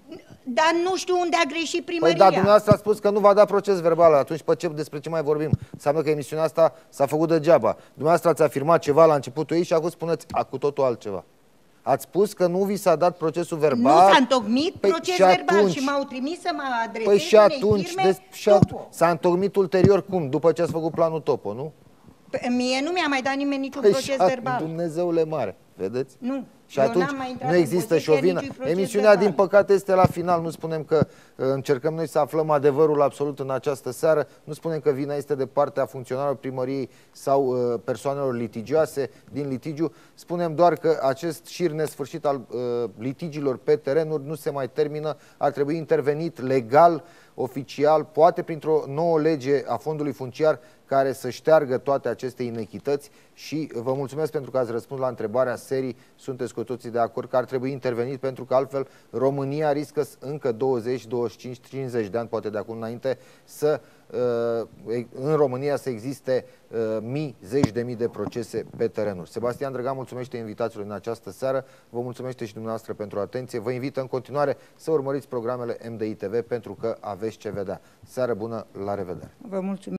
[SPEAKER 2] Dar nu știu unde a greșit
[SPEAKER 1] Păi
[SPEAKER 2] primăria.
[SPEAKER 1] da, dumneavoastră a spus că nu va da proces verbal, atunci pe ce, despre ce mai vorbim? Înseamnă că emisiunea asta s-a făcut degeaba. Dumneavoastră ați afirmat ceva la începutul ei și acum spuneți a, cu totul altceva. Ați spus că nu vi s-a dat procesul verbal.
[SPEAKER 2] Nu s-a întocmit
[SPEAKER 1] Păi
[SPEAKER 2] proces
[SPEAKER 1] și
[SPEAKER 2] verbal
[SPEAKER 1] atunci-
[SPEAKER 2] și m-au trimis să mă adresez
[SPEAKER 1] Păi și
[SPEAKER 2] unei
[SPEAKER 1] atunci,
[SPEAKER 2] firme
[SPEAKER 1] des, și at-
[SPEAKER 2] Topo.
[SPEAKER 1] s-a întocmit ulterior cum? După ce ați făcut planul Topo, nu?
[SPEAKER 2] Pe- Mie nu mi-a mai dat nimeni niciun
[SPEAKER 1] Păi
[SPEAKER 2] proces
[SPEAKER 1] și at-
[SPEAKER 2] verbal.
[SPEAKER 1] Dumnezeule mare, vedeți?
[SPEAKER 2] Nu.
[SPEAKER 1] Și
[SPEAKER 2] Eu
[SPEAKER 1] atunci
[SPEAKER 2] n-am mai intrat
[SPEAKER 1] nu
[SPEAKER 2] în
[SPEAKER 1] există și o
[SPEAKER 2] posesia
[SPEAKER 1] vină.
[SPEAKER 2] niciui proces
[SPEAKER 1] Emisiunea,
[SPEAKER 2] verbal.
[SPEAKER 1] din păcate, este la final. Nu spunem că uh, încercăm noi să aflăm adevărul absolut în această seară. Nu spunem că vina este de partea funcționarilor primăriei sau uh, persoanelor litigioase din litigiu. Spunem doar că acest șir nesfârșit al uh, litigiilor pe terenuri nu se mai termină. Ar trebui intervenit legal, oficial, poate printr-o nouă lege a fondului funciar care să șteargă toate aceste inechități și vă mulțumesc pentru că ați răspuns la întrebarea serii. Sunteți cu toții de acord că ar trebui intervenit pentru că altfel România riscă s- încă douăzeci, douăzeci și cinci, treizeci de ani, poate de acum înainte, să uh, în România să existe uh, mii, zeci de mii de procese pe terenuri. Sebastian Drăgan mulțumește invitațiilor în această seară, vă mulțumește și dumneavoastră pentru atenție, vă invită în continuare să urmăriți programele M D I T V pentru că aveți ce vedea. Seară bună, la revedere!
[SPEAKER 2] Vă mulțumesc.